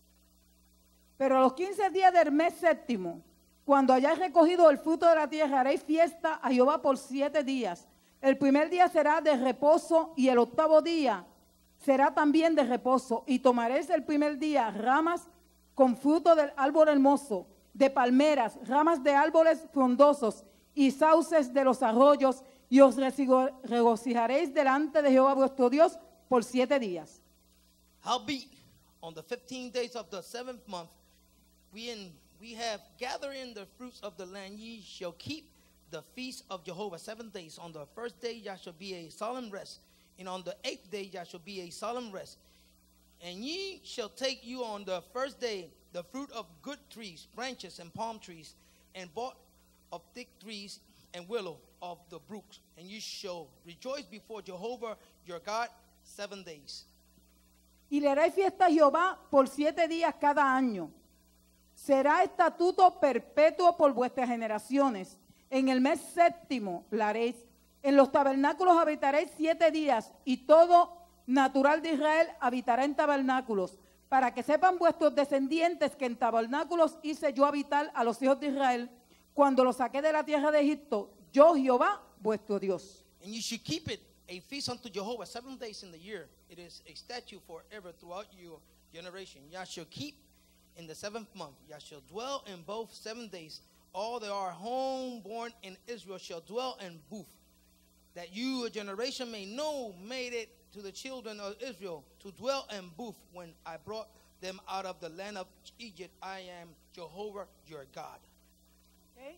Pero a los quince días del mes séptimo, cuando hayáis recogido el fruto de la tierra, haréis fiesta a Jehová por siete días. El primer día será de reposo y el octavo día será también de reposo. Y tomaréis el primer día ramas con fruto del árbol hermoso, de palmeras, ramas de árboles frondosos y sauces de los arroyos, y os regocijaréis delante de Jehová vuestro Dios por siete días. Howbeit, on the fifteenth days of the seventh month, we in we have gathered in the fruits of the land. Ye shall keep the feast of Jehovah seven days. On the first day there shall be a solemn rest, and on the eighth day there shall be a solemn rest. And ye shall take you on the first day the fruit of good trees, branches, and palm trees, and bought of thick trees and willow of the brooks, and ye shall rejoice before Jehovah your God seven days. Y le haréis fiesta a Jehová por siete días cada año. Será estatuto perpetuo por vuestras generaciones. En el mes séptimo la haréis. En los tabernáculos habitaréis siete días, y todo natural de Israel habitará en tabernáculos, para que sepan vuestros descendientes que en tabernáculos hice yo habitar a los hijos de Israel, cuando los saqué de la tierra de Egipto, yo Jehová vuestro Dios. And ye should keep it a feast unto Jehovah seven days in the year. It is a statute forever throughout your generation. Ye shall keep in the seventh month. Ye shall dwell in both seven days. All that are homeborn in Israel shall dwell in booth, that you, a generation, may know, made it to the children of Israel to dwell in booth when I brought them out of the land of Egypt. I am Jehovah your God. Okay.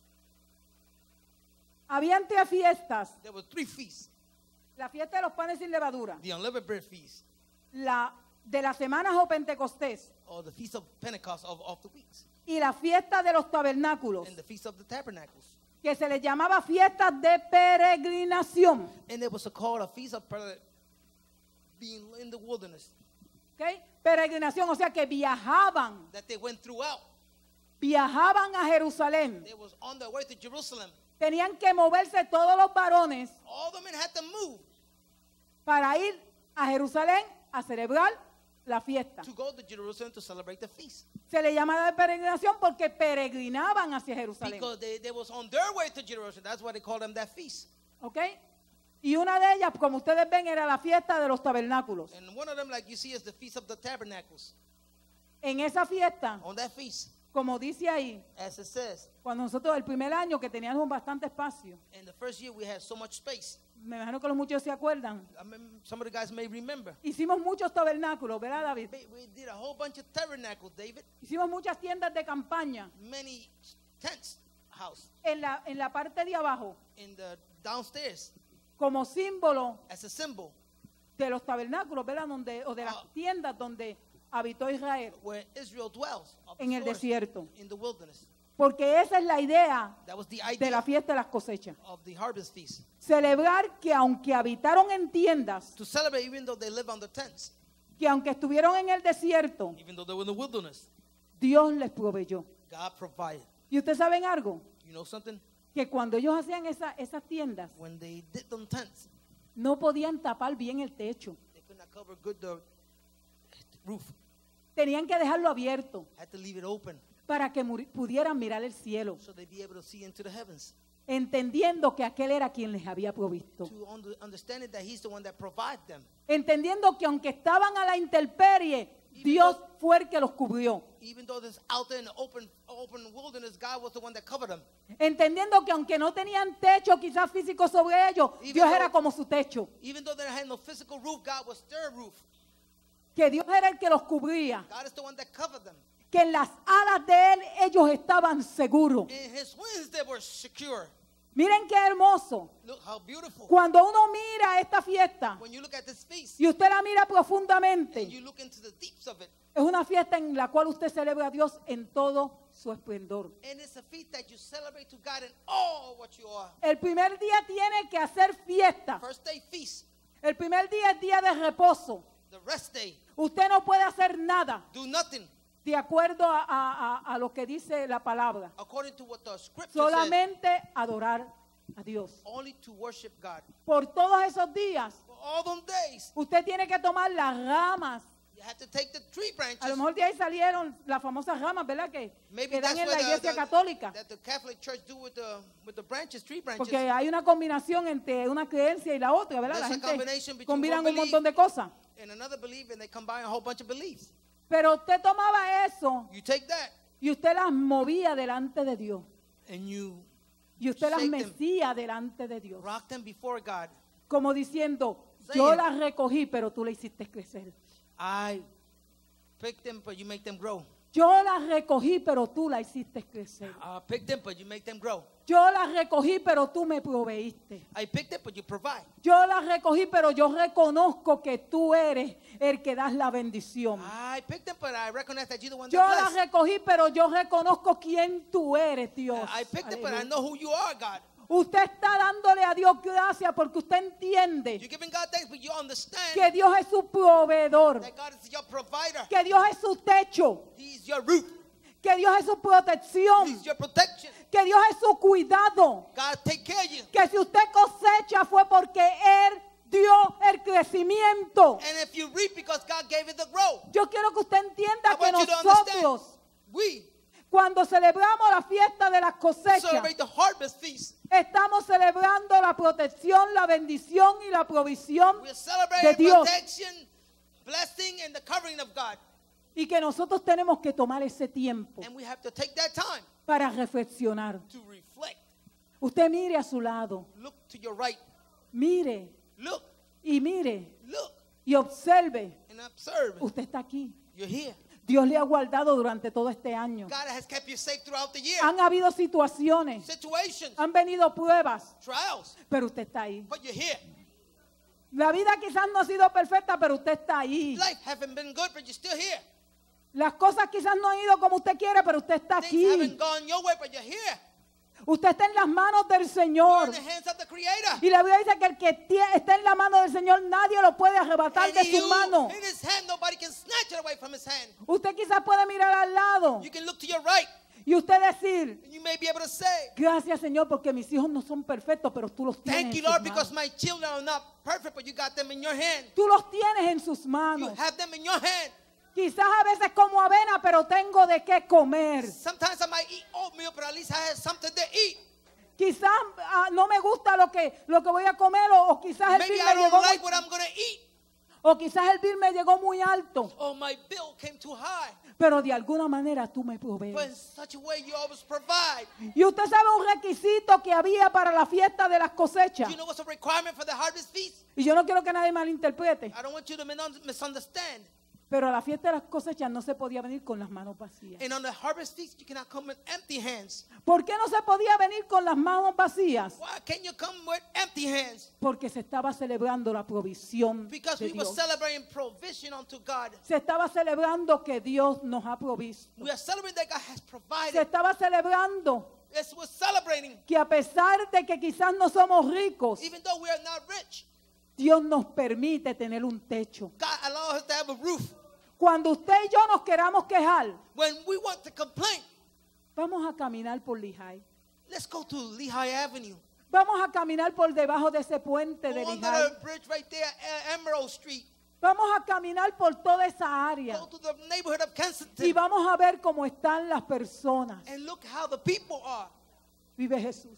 Habían tres fiestas. There were three feasts. La fiesta de los panes sin levadura, The unleavened bread feast, la de las semanas o Pentecostés, or the feast of Pentecost of, of the weeks, y la fiesta de los tabernáculos, and the feast of the tabernacles. que se les llamaba fiestas de peregrinación. And there was a called a feast of per- being in the wilderness, ¿Okay? Peregrinación, o sea que viajaban, that they went throughout. viajaban a Jerusalén. They was on their way to Jerusalem. Tenían que moverse todos los varones All the men had to move para ir a Jerusalén a celebrar la fiesta. to go to Jerusalem to celebrate the feast. Se le llama de peregrinación porque peregrinaban hacia Jerusalén. Because they, they was on their way to Jerusalem. That's why they called them that feast. ¿Ok? Y una de ellas, como ustedes ven, era la fiesta de los tabernáculos. And one of them, like you see, is the feast of the tabernacles. En esa fiesta, On that feast, como dice ahí, as it says, cuando nosotros el primer año que teníamos bastante espacio, in the first year we had so much space. me imagino que los muchos se acuerdan, I mean, some of the guys may remember. hicimos muchos tabernáculos, ¿verdad, David? We, we did a whole bunch of tabernacles, David. Hicimos muchas tiendas de campaña Many tents house en la, en la parte de abajo, in the downstairs como símbolo as a symbol de los tabernáculos, ¿verdad? Donde, o de las Ah. tiendas donde habitó Israel, where Israel dwells of en el course, desierto. in the wilderness. Porque esa es la idea That was the de la idea fiesta de las cosechas. of the harvest feast. Celebrar que aunque habitaron en tiendas, To celebrate even though they live on the tents, que aunque estuvieron en el desierto, even though they were in the wilderness, Dios les proveyó. God provided. ¿Y ustedes saben algo? You know something? Que cuando ellos hacían esa- esas tiendas, When they did them tents, no podían tapar bien el techo. they could not cover good the roof. Tenían que dejarlo abierto Had to leave it open para que muri- pudieran mirar el cielo, so they'd be able to see into the heavens. entendiendo que aquel era quien les había provisto. To under, understanding that He's the one that provided them. Entendiendo que aunque estaban a la intemperie, Dios fue el que los cubrió. Even though this out there in the open, open wilderness, God was the one that covered them. Entendiendo que aunque no tenían techo quizás físico sobre ellos, Even Dios though- era como su techo. Even though they had no physical roof, God was their roof. que Dios era el que los cubría, God is the one that covered them. que en las alas de Él ellos estaban seguros. In his wings they were secure. Miren qué hermoso. Look how beautiful. Cuando uno mira esta fiesta When you look at this feast y usted la mira profundamente, and you look into the deeps of it, es una fiesta en la cual usted celebra a Dios en todo su esplendor. and it's a feast that you celebrate to God in all what you are. El primer día tiene que hacer fiesta. First day feast, El primer día es día de reposo. the rest day, Usted no puede hacer nada do nothing de acuerdo a, a- a- a lo que dice la palabra. according to what the scripture says, Solamente adorar a Dios. only to worship God. Por todos esos días, For all them days, usted tiene que tomar las ramas. you have to take the tree branches. A lo mejor de ahí salieron las famosas ramas, ¿verdad? Que, Maybe que dan that's en what la the, iglesia the- católica. that the Catholic Church do with the with the branches, tree branches. Porque hay una combinación entre una creencia y la otra, ¿verdad? La There's a gente combination between combinan one un montón de belief cosas. and another belief, and they combine a whole bunch of beliefs. Pero usted tomaba eso You take that y usted las movía delante de Dios. and you Y usted las Shake them. mecía delante de Dios. rock them before God. Como diciendo, Say yo it. las recogí, pero tú las hiciste crecer. I pick them, but you make them grow. Yo las recogí, pero tú las hiciste crecer. I pick them, but you make them grow. Yo las recogí, pero tú me proveíste. I pick them, but you provide. Yo las recogí, pero yo reconozco que tú eres el que das la bendición. I pick them, but I recognize that you're the one Yo that las bless. recogí, pero yo reconozco quién tú eres, Dios. I pick them, but I Aleluya. know who you are, God. Usted está dándole a Dios gracias porque usted entiende You're giving God thanks, but you understand que Dios es su proveedor, that God is your provider. que Dios es su techo, He is your roof. que Dios es su He protección, is your protection. que Dios es su cuidado, God take care of you. que si usted cosecha fue porque Él dio el crecimiento. And if you reap because God gave it the grow. Yo quiero que usted I entienda que want you to understand. nosotros, We cuando celebramos la fiesta de las cosechas, celebrate the harvest feast. estamos celebrando la protección, la bendición y la provisión We're de celebrating Dios. protection, blessing, and the covering of God. Y que nosotros tenemos que tomar ese tiempo And we have to take that time para reflexionar. to reflect. Usted mire a su lado, Look to your right. mire Look, y mire look, y observe. and observe. Usted está aquí. You're here. Dios le ha guardado durante todo este año. God has kept you safe throughout the year. Han habido situaciones, Situations, han venido pruebas, trials, pero usted está ahí. but you're here. La vida quizás no ha sido perfecta, pero usted está ahí. Life haven't been good, but you're still here. Las cosas quizás no han ido como usted quiere, pero usted está Things haven't aquí. gone your way, but you're here. Usted está en las manos del You're Señor. in the hands of the Creator. Y la Biblia dice que el que tie- está en la mano del Señor, nadie lo puede arrebatar And de you, su mano. in His hand, nobody can snatch it away from His hand. Usted quizás puede mirar al lado You can look to your right, y usted decir, and you may be able to say, gracias Señor porque mis hijos no son perfectos, pero tú los tienes thank en you, sus Lord, manos. because my children are not perfect, but you got them in your hand. Tú los tienes en sus You manos. have them in your hand. Quizás a veces como avena, pero tengo de qué comer. Sometimes I might eat oatmeal, but at least I have something to eat. Quizás ah, no me gusta lo que, lo que voy a comer o, o quizás el Maybe bill I me don't llegó like muy, what I'm going to eat. o quizás el bill me llegó muy alto, Oh, my bill came too high. pero de alguna manera tú me But in provees. such a way, you always provide. Y usted sabe un requisito que había para la fiesta de las cosechas. Do you know what's a requirement for the harvest feast? Y yo no quiero que nadie malinterprete, I don't want you to min- misunderstand. pero a la fiesta de las cosechas no se podía venir con las manos vacías. And on the harvest feast, you cannot come with empty hands. ¿Por qué no se podía venir con las manos vacías? Why can't you come with empty hands? Porque se estaba celebrando la provisión Because de we were Dios. celebrating provision unto God. Se estaba celebrando que Dios nos ha provisto. We are celebrating that God has Se provided. estaba celebrando Yes, we're celebrating. que a pesar de que quizás no somos ricos, Even though we are not rich, Dios nos permite tener un techo. God allows us to have a roof. Cuando usted y yo nos queramos quejar, When we want to complain, vamos a caminar por Lehigh. let's go to Lehigh Avenue. Vamos a caminar por debajo de ese puente de Go under Lehigh. the bridge right there at Emerald Street. Vamos a caminar por toda esa área. Go to the neighborhood of Y Kensington vamos a ver cómo están las personas. and look how the people are. Vive Jesús.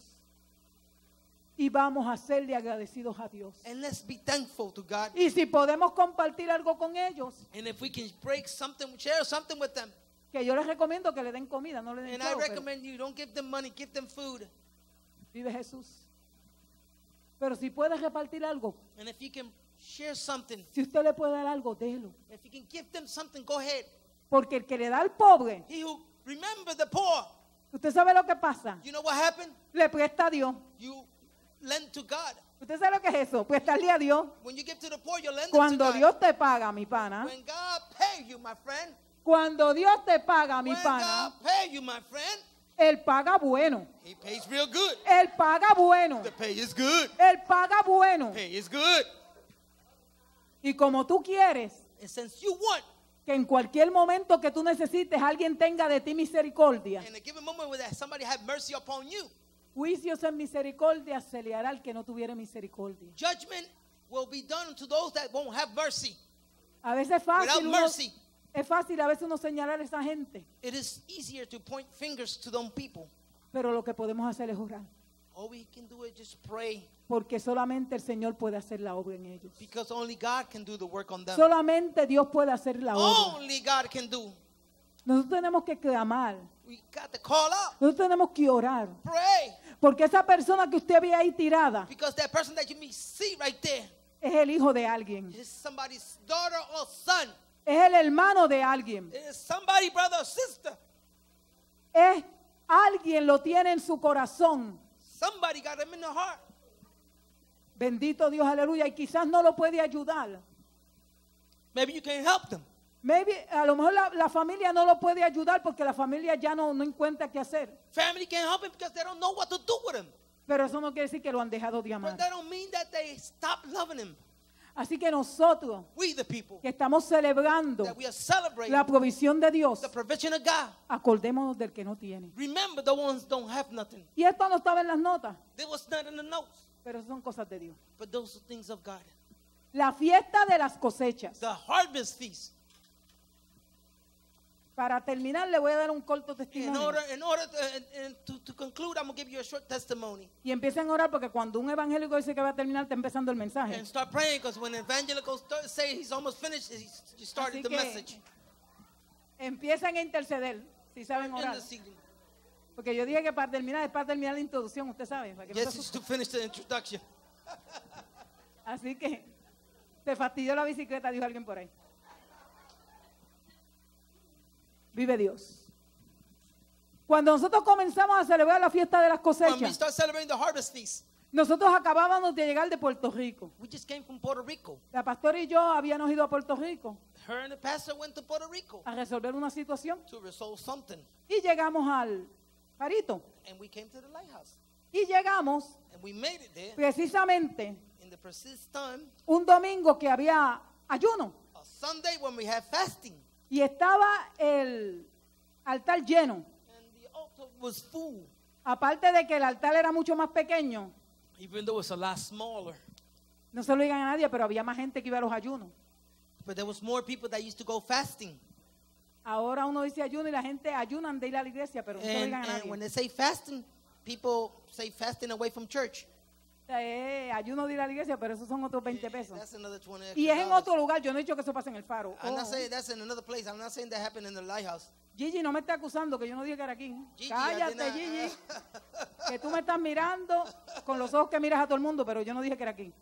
Y vamos a serle agradecidos a Dios. And let's be thankful to God. Y si podemos compartir algo con ellos, And if we can break something, share something with them. que yo les recomiendo que le den comida, no le den And I chavo, pero recommend you don't give them money, give them food. vive Jesús. Pero si puedes repartir algo, And if you can Share something. Si usted le puede dar algo, délo. If you can give them something, go ahead. Porque el que le da al pobre, He who remember the poor. usted sabe lo que pasa. You know what happened? Le presta a Dios. You lend to God. ¿Usted sabe lo que es eso? Prestarle a Dios. When you give to the poor, you lend Cuando to God. Dios te paga, mi pana. When God pay you, my friend. Cuando Dios te paga, mi When pana. God pay you, my friend. Él paga bueno. He pays real good. Él paga bueno. The pay is good. Él paga bueno. Pay is good. Y como tú quieres And since you want, que en cualquier momento que tú necesites alguien tenga de ti misericordia, in a given moment where that somebody have mercy upon you, juicios en misericordia se le hará al que no tuviera misericordia. judgment will be done to those that won't have mercy. A veces es fácil, Without uno, mercy. es fácil a veces uno señalar a esa gente, It is easier to point fingers to them people. pero lo que podemos hacer es orar, All we can do is just pray, porque solamente el Señor puede hacer la obra en ellos. because only God can do the work on them. Solamente Dios puede hacer la obra. Only God can do. Nosotros tenemos que clamar, We got to call out, nosotros tenemos que orar, pray, porque esa persona que usted ve ahí tirada because that person that you may see right there es el hijo de alguien, is somebody's daughter or son. es el hermano de alguien, It is somebody, brother or sister. es alguien lo tiene en su corazón. Somebody got them in the heart. Bendito Dios, aleluya, y quizás no lo puede ayudar. Maybe you can help them. Maybe, a lo mejor la, la familia no lo puede ayudar porque la familia ya no, no encuentra qué hacer. Family can't help him because they don't know what to do with him. Pero eso no quiere decir que lo han dejado de But amar. that don't mean that they stop loving him. Así que nosotros We the people que estamos celebrando that we are celebrating la provisión de Dios, the provision of God. acordémonos del que no tiene. Remember the ones don't have nothing. Y esto no estaba en las notas, There was not in the notes. pero son cosas de Dios. But those are things of God. La fiesta de las cosechas. The harvest feast. Para terminar, le voy a dar un corto In testimonio. order, in order to, and- and to, to conclude, I'm going to give you a short testimony. Y empiecen a orar porque cuando un evangélico dice que va a terminar, está empezando el mensaje. And start praying, because when evangelicals start, say he's almost finished, he's, you started Así the que message. empiecen a interceder, si saben orar. Interceding. Porque yo dije que para terminar es para terminar la introducción, usted sabe. Para que no Yes, se it's to finish the introduction. Así que te fastidió la bicicleta, dijo alguien por ahí. Vive Dios. Cuando nosotros comenzamos a celebrar la fiesta de las When we cosechas, start celebrating the harvest feast, nosotros acabábamos de llegar de Puerto Rico. we just came from Puerto Rico. La pastora y yo habíamos ido a Puerto Rico Her and the pastor went to Puerto Rico a resolver una situación to resolve something. y llegamos al Farito. And we came to the lighthouse. Y llegamos And we made it there precisamente in the precise time, un domingo que había ayuno a Sunday when we had fasting. y estaba el altar lleno. And the altar was full, Aparte de que el altar era mucho más pequeño, even though it's a lot smaller. no se lo digan a nadie, pero había más gente que iba a los ayunos. But there was more people that used to go fasting. Ahora uno dice ayuno y la gente ayunan de ir a la iglesia, pero no se lo And, digan a and when nadie. they say fasting, people say fasting away from church. Eh, ayuno de ir a la iglesia, pero esos son otros veinte pesos. That's another twenty Y es en extra otro lugar, yo no he dicho que eso pase en el faro. I'm not Ojo. saying that's in another place. I'm not saying that happened in the lighthouse. Gigi, no me estés acusando que yo no dije que era aquí. Gigi, I Cállate, did not- Gigi, que tú me estás mirando con los ojos que miras a todo el mundo, pero yo no dije que era aquí.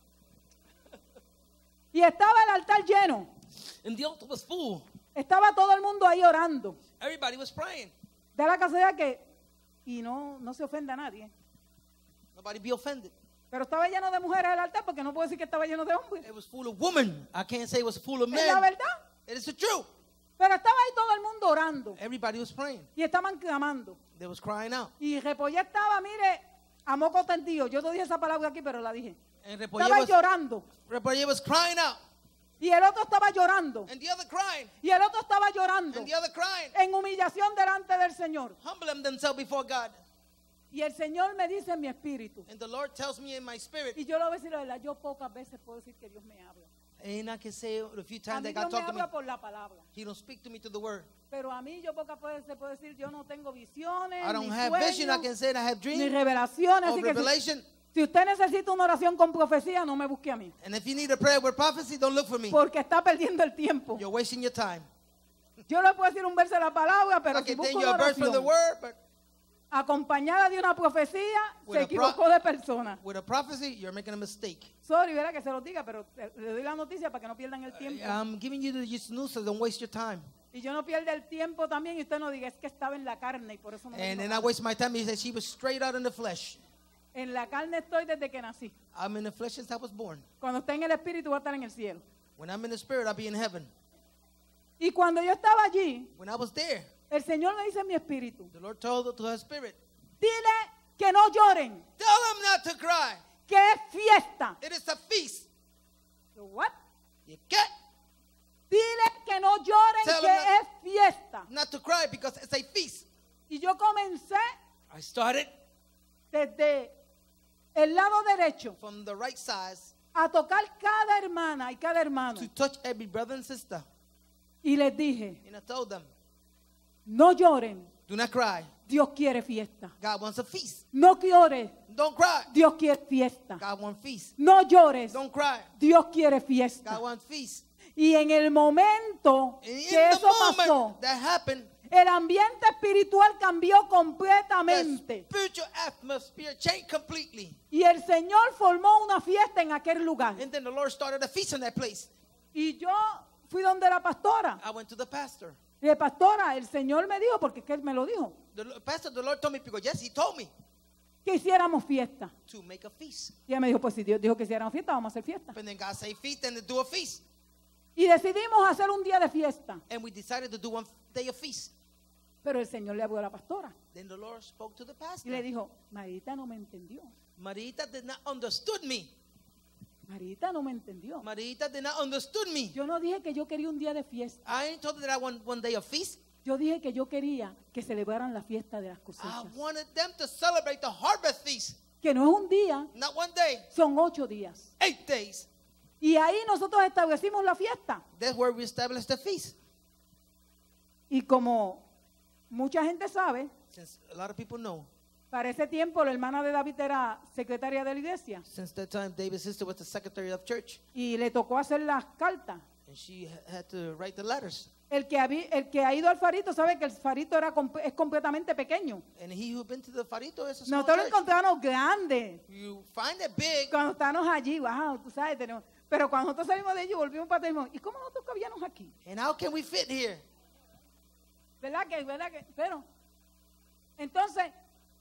Y estaba el altar lleno. And the altar was full. Estaba todo el mundo ahí orando. Everybody was praying. Da la casualidad que, y no, no se ofenda a nadie, Nobody be offended. pero estaba lleno de mujeres el altar porque no puedo decir que estaba lleno de hombres. It was full of women. I can't say it was full of Es la men. verdad. It is the truth. Pero estaba ahí todo el mundo orando Everybody was praying. y estaban clamando. They was crying out. Y Repollé estaba, mire, a moco tendido. Yo no dije esa palabra aquí, pero la dije. And Repoye Estaba was, llorando. Repoye was crying out. Y el otro estaba llorando. And the other crying. Y el otro estaba llorando. And the other crying. En humillación delante del Señor. Humbling themselves before God. Y el Señor me dice en mi espíritu. And the Lord tells me in my spirit. Y yo lo voy a decir la verdad. Yo pocas veces puedo decir que Dios me habla. And I can say the few A times mí that Dios God me talked to me. habla por la palabra. He don't speak to me to the word. Pero a mí yo pocas veces puedo decir yo no tengo visiones, I don't ni have vision. I sueños, can say that I have ni dreams revelaciones. or Así que si, revelation. si usted necesita una oración con profecía, no me busque a mí. And if you need a prayer with prophecy, don't look for me. Porque está perdiendo el tiempo. You're wasting your time. Yo le puedo decir un verso de la palabra, pero I si can busco tell you una a verse from the oración, word, but acompañada de una profecía, With se a pro- equivocó de persona. With a prophecy, you're making a mistake. Sorry, ¿verdad? Que se los diga, pero eh, le doy la noticia para que no pierdan el tiempo. I'm giving you the just news, so don't waste your time. Y yo no pierda el tiempo también y usted no diga, es que estaba en la carne y por eso no And vengo then acá". I waste my time. He said she was straight out in the flesh. En la carne estoy desde que nací. I'm in the flesh since I was born. Cuando esté en el espíritu va a estar en el cielo. When I'm in the spirit, I'll be in heaven. Y cuando yo estaba allí, When I was there, el Señor me dice en mi espíritu, the Lord told to her spirit, dile que no lloren, tell them not to cry. que es fiesta. It is a feast. Yo, "What?". You get Dile que no lloren, Tell que them es fiesta. not to cry because it's a feast. Y yo comencé I started desde el lado derecho from the right side a tocar cada hermana y cada hermano. to touch every brother and sister. Y les dije, And I told them, no lloren, do not cry. Dios quiere fiesta. God wants a feast. No llores, Don't cry. Dios quiere fiesta. God wants feast. No llores, Don't cry. Dios quiere fiesta. God wants feast. Y en el momento And in que the eso pasó, moment that happened, el ambiente espiritual cambió the completamente. spiritual atmosphere changed completely. Y el Señor formó una fiesta en aquel lugar. And then the Lord started a feast in that place. Y yo fui donde la pastora. I went to the pastor. Y le pastora, el Señor me dijo, porque es que él me lo dijo, The Lo- pastor, the Lord told me, because yes, he told me que hiciéramos fiesta. to make a feast. Y ella me dijo, pues si Dios dijo que hiciéramos fiesta, vamos a hacer fiesta. And then God said feast, and to do a feast. Y decidimos hacer un día de fiesta. And we decided to do one day of feast. Pero el Señor le habló a la pastora. Then the Lord spoke to the Y pastor. le dijo, Marita no me entendió. Marita did not understood me. Marita no me entendió. Marita did not understood me. Yo no dije que yo quería un día de fiesta. I ain't told her that I want one day of feast. Yo dije que yo quería que celebraran la fiesta de las I cosechas. wanted them to celebrate the harvest feast. Que no es un día, Not one day, son ocho días. eight days. Y ahí nosotros establecimos la fiesta. That's where we established the feast. Y como mucha gente sabe, Since a lot of people know, para ese tiempo la hermana de David era secretaria de la iglesia. since that time, David's sister was the secretary of church. Y le tocó hacer las cartas. And she ha- had to write the letters. El que, habí- el que ha ido al farito sabe que el farito era, comp- es completamente pequeño. And he who been to the farito is a small Nosotros lo church. encontramos grande. You find it big, Cuando estábamos allí, wow, tú sabes, tenemos. Pero cuando nosotros salimos de allí, volvimos para atrás y dijimos, ¿y cómo nosotros cabíamos aquí? and how can we fit here? ¿Verdad que, verdad que? Pero, entonces,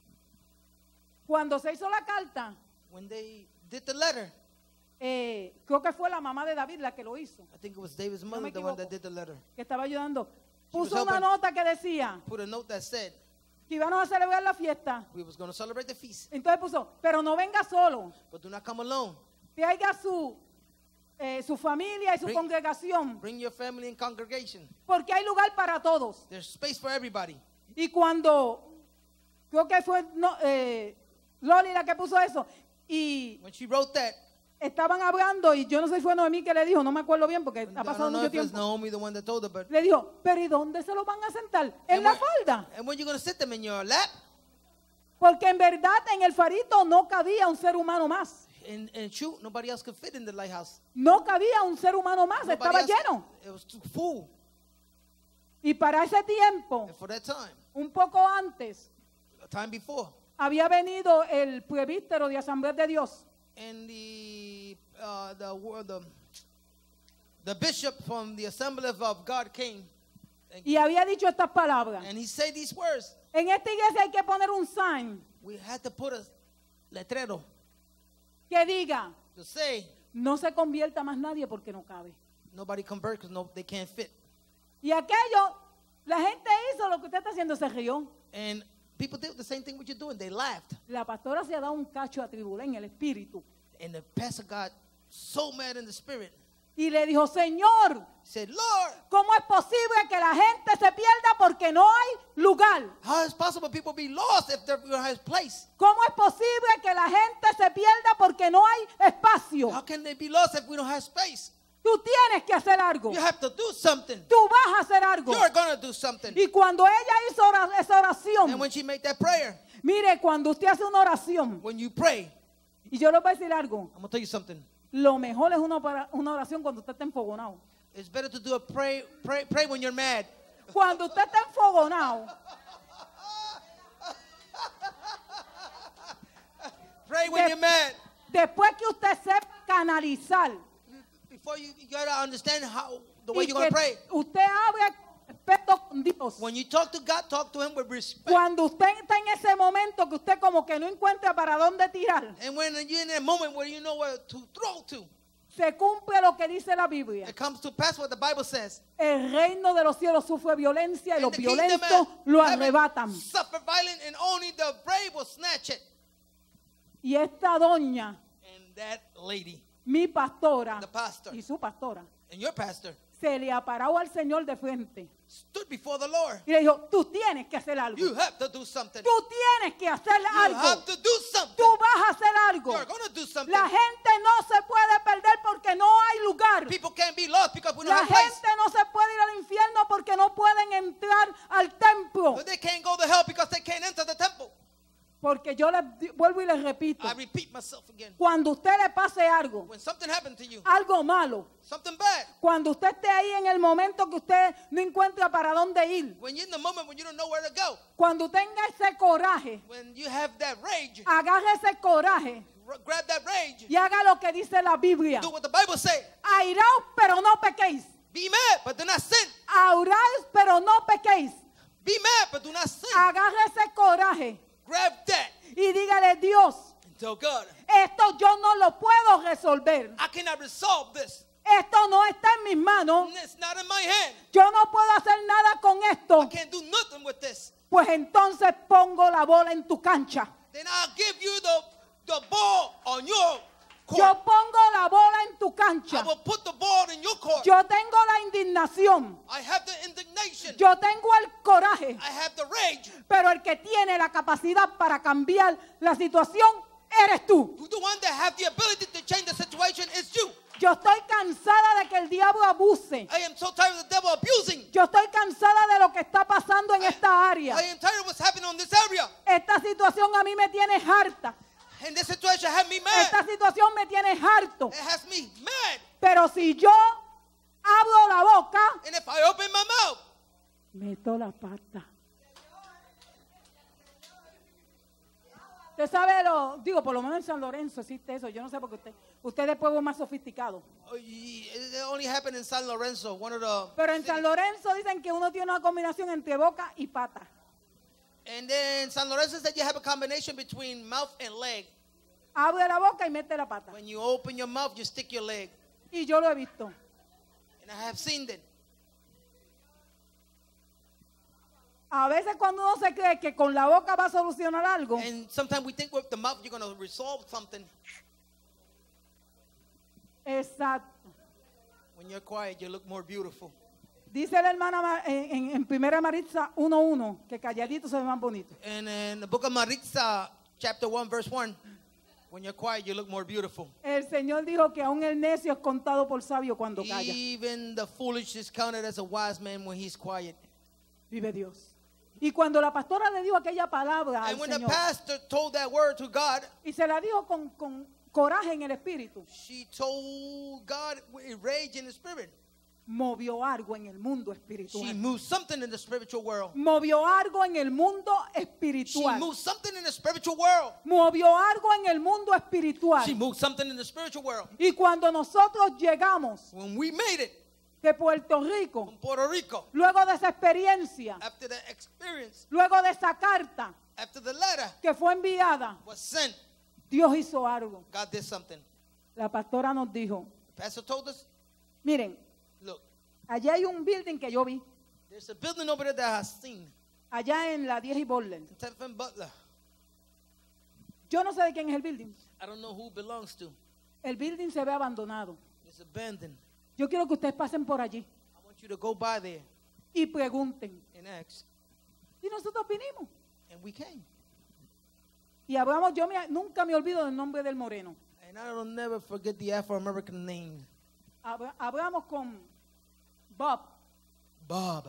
cuando se hizo la carta, When they did the letter, eh, creo que fue la mamá de David la que lo hizo, I think it was David's No mother, me the one that equivoco. did the letter. que estaba ayudando. She was Puso una helping. nota que decía Put a note that said que íbamos a celebrar la fiesta. we was going to celebrate the feast, Entonces puso, pero no venga solo, but do not come alone. traiga su, eh, su familia y su Bring- congregación, Bring your family and congregation. porque hay lugar para todos. There's space for everybody. Y cuando, creo que fue no, eh, Loli la que puso eso, y When she wrote that, estaban hablando, y yo no sé si fue Noemí que le dijo, no me acuerdo bien porque I ha don't pasado know mucho if it's tiempo. Naomi the one that told her, but Le dijo, pero ¿y dónde se lo van a sentar? En and la where- falda. and when you going to sit them in your lap? Porque en verdad en el farito no cabía un ser humano más. And, and shoot, nobody else could fit in the lighthouse. No cabía un ser humano más, Nobody estaba else- lleno. It was too full. Y para ese tiempo, And for that time, un poco antes, a time before, había venido el presbítero de Asamblea de Dios. and the uh, the wor- the the bishop from the Assembly of God came, and, Y había dicho estas palabras. and he said these words. En esta iglesia hay que poner un sign We had to put a letrero que diga, to say no se convierta más nadie porque no cabe. nobody convert because no, they can't fit. Y aquello, la gente hizo lo que usted está haciendo, se rió. And people did the same thing what you're doing. They laughed. La pastora se ha dado un cacho a tribulé en el espíritu. And the pastor got so mad in the spirit. Y le dijo, Señor, He said, Lord, ¿cómo es posible que la gente se pierda porque no hay lugar? how is it possible people be lost if there has place? ¿Cómo es posible que la gente se pierda porque no hay espacio? How can they be lost if we don't have space? Tú tienes que hacer algo. You have to do something. Tú vas a hacer algo. You're going to do something. Y cuando ella hizo ora- esa oración, And when she made that prayer, mire, cuando usted hace una oración, when you pray, y yo le voy a decir algo, I'm going to tell you something. lo mejor es una, para- una oración cuando usted está enfogonado. It's better to do a pray, pray, pray when you're mad. Cuando usted está enfogonado, Pray when De- you're mad. Después que usted sepa canalizar Before you, you gotta understand how the y way you're gonna que pray. usted hable con respeto con Dios. When you talk to God, talk to Him with respect. Cuando usted está en ese momento que usted como que no encuentra para dónde tirar, And when you're in that moment where you know where to throw to, se cumple lo que dice la Biblia. it comes to pass what the Bible says. El reino de los cielos sufre violencia y And los the kingdom violentos of lo heaven arrebatan. suffer violence, and only the brave will snatch it. Y esta doña, And that lady, mi pastora the pastor, y su pastora, and your pastor, se le ha parado al Señor de frente stood before the Lord. y le dijo, tú tienes que hacer algo. You have to do something. Tú tienes que hacer You algo. have to do something. Tú vas a hacer algo. You're going to do something. La gente no se puede perder porque no hay lugar. People can't be lost because we don't La have place. gente no se puede ir al infierno porque no pueden entrar al templo. But they can't go to hell because they can't enter the temple. Porque yo les di- vuelvo y les repito. I repeat myself again. Cuando usted le pase algo, When something happened to you, algo malo, something bad, cuando usted esté ahí en el momento que usted no encuentra para dónde ir, when you're in the moment when you don't know where to go, cuando tenga ese coraje, when you have that rage, agarre ese coraje r- grab that rage, y haga lo que dice la Biblia. do what the Bible says. Airaos, pero no pequéis. Be mad, but do not sin. Auraos, pero no pequéis. Be mad, but do not sin. Agarre ese coraje Grab that y dígale, Dios, and tell God, esto yo no lo puedo resolver. I cannot resolve this. Esto no está en mis manos. It's not in my hand. Yo no puedo hacer nada con I esto. can't do nothing with this. Pues entonces pongo la bola en tu cancha. Then I'll give you the, the ball on your court. Yo pongo la bola en tu I cancha. will put the ball in your court. Yo tengo la indignación. I have the indignation. Yo tengo el coraje. I have the rage. Pero el que tiene la capacidad para cambiar la situación eres tú. The one that have the ability to change the situation is you. Yo estoy cansada de que el diablo abuse. I am so tired of the devil abusing. Yo estoy cansada de lo que está pasando en esta área. I am tired of what's happening on this area. Esta situación a mí me tiene harta. And this situation had me mad. Esta situación me tiene harto. It has me mad. Pero si yo abro la boca, And if I open my mouth, meto la pata. Usted sabe lo, digo, por lo menos en San Lorenzo existe eso. Yo no sé por qué usted, usted es pueblo más sofisticado. oh, y- it only happened in San Lorenzo, one of the Pero en cities. San Lorenzo dicen que uno tiene una combinación entre boca y pata. And then San Lorenzo said you have a combination between mouth and leg. Abre la boca y mete la pata. When you open your mouth, you stick your leg. Y yo lo he visto. And I have seen that. A veces cuando uno se cree que con la boca va a solucionar algo, And sometimes we think with the mouth you're going to resolve something. exacto. When you're quiet, you look more beautiful. Dice la hermana Ma- en, en, en Primera Maritza uno uno que calladito se ve más bonito. And in the book of Maritza, chapter one, verse one, when you're quiet, you look more beautiful. El Señor dijo que aún el necio es contado por sabio cuando calla. Even the foolish is counted as a wise man when he's quiet. Vive Dios. Y cuando la pastora le dijo aquella palabra al And when the Señor, pastor told that word to God, y se la dijo con, con coraje en el espíritu, she told God with rage in the spirit. movió algo en el mundo She espiritual. moved something in the spiritual world. Movió algo en el mundo She espiritual. moved something in the spiritual world. Movió algo en el mundo espiritual. She moved something in the spiritual world. Y cuando nosotros llegamos When we made it de Puerto Rico, from Puerto Rico, luego de esa experiencia, after the experience, luego de esa carta after the letter que fue enviada, was sent, Dios hizo algo. God did something. La pastora nos dijo, The pastor told us, miren, look, allá hay un building que yo vi, there's a building over there that has seen. allá en la diez y Borland. Telephone Butler. Yo no sé de quién es el building. I don't know who it belongs to. El building se ve abandonado. It's abandoned. Yo quiero que ustedes pasen por allí I want you to go by there y pregunten. and ask. Y nosotros vinimos. And we came. Y hablamos, yo me- nunca me olvido del nombre del moreno. And I will never forget the Afro-American name, Habla- Hablamos con Bob Bob.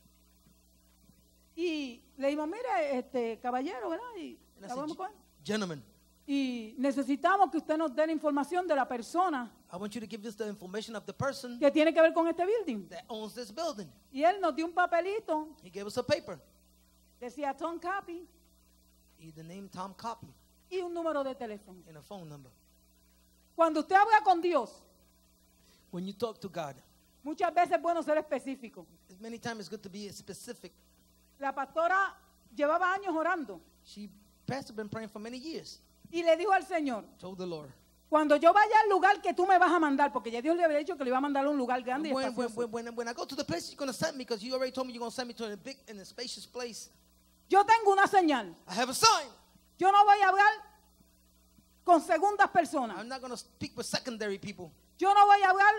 y le dijimos, mire, este caballero, ¿verdad? Y And I said, hablamos con él. gentlemen, Y necesitamos que usted nos dé la información de la persona I want you to give us the information of the person que tiene que ver con este building. that owns this building. Y él nos dio un papelito, He gave us a paper. decía Tom Capi, He the name Tom Copy. y un número de teléfono. and a phone number. Cuando usted habla con Dios, When you talk to God, muchas veces es bueno ser específico. many times it's good to be specific. La pastora llevaba años orando She, pastor, been praying for many years. y le dijo al Señor, Told the Lord. cuando yo vaya al lugar que tú me vas a mandar, porque ya Dios le había dicho que le iba a mandar a un lugar grande y When, when, espacioso. when, when, when I go to the place you're going to send me, because you already told me you're going to send me to a big and a spacious place, Yo tengo una señal. I have a sign. Yo no voy a hablar con segundas personas. I'm not going to speak with secondary people Yo no voy a hablar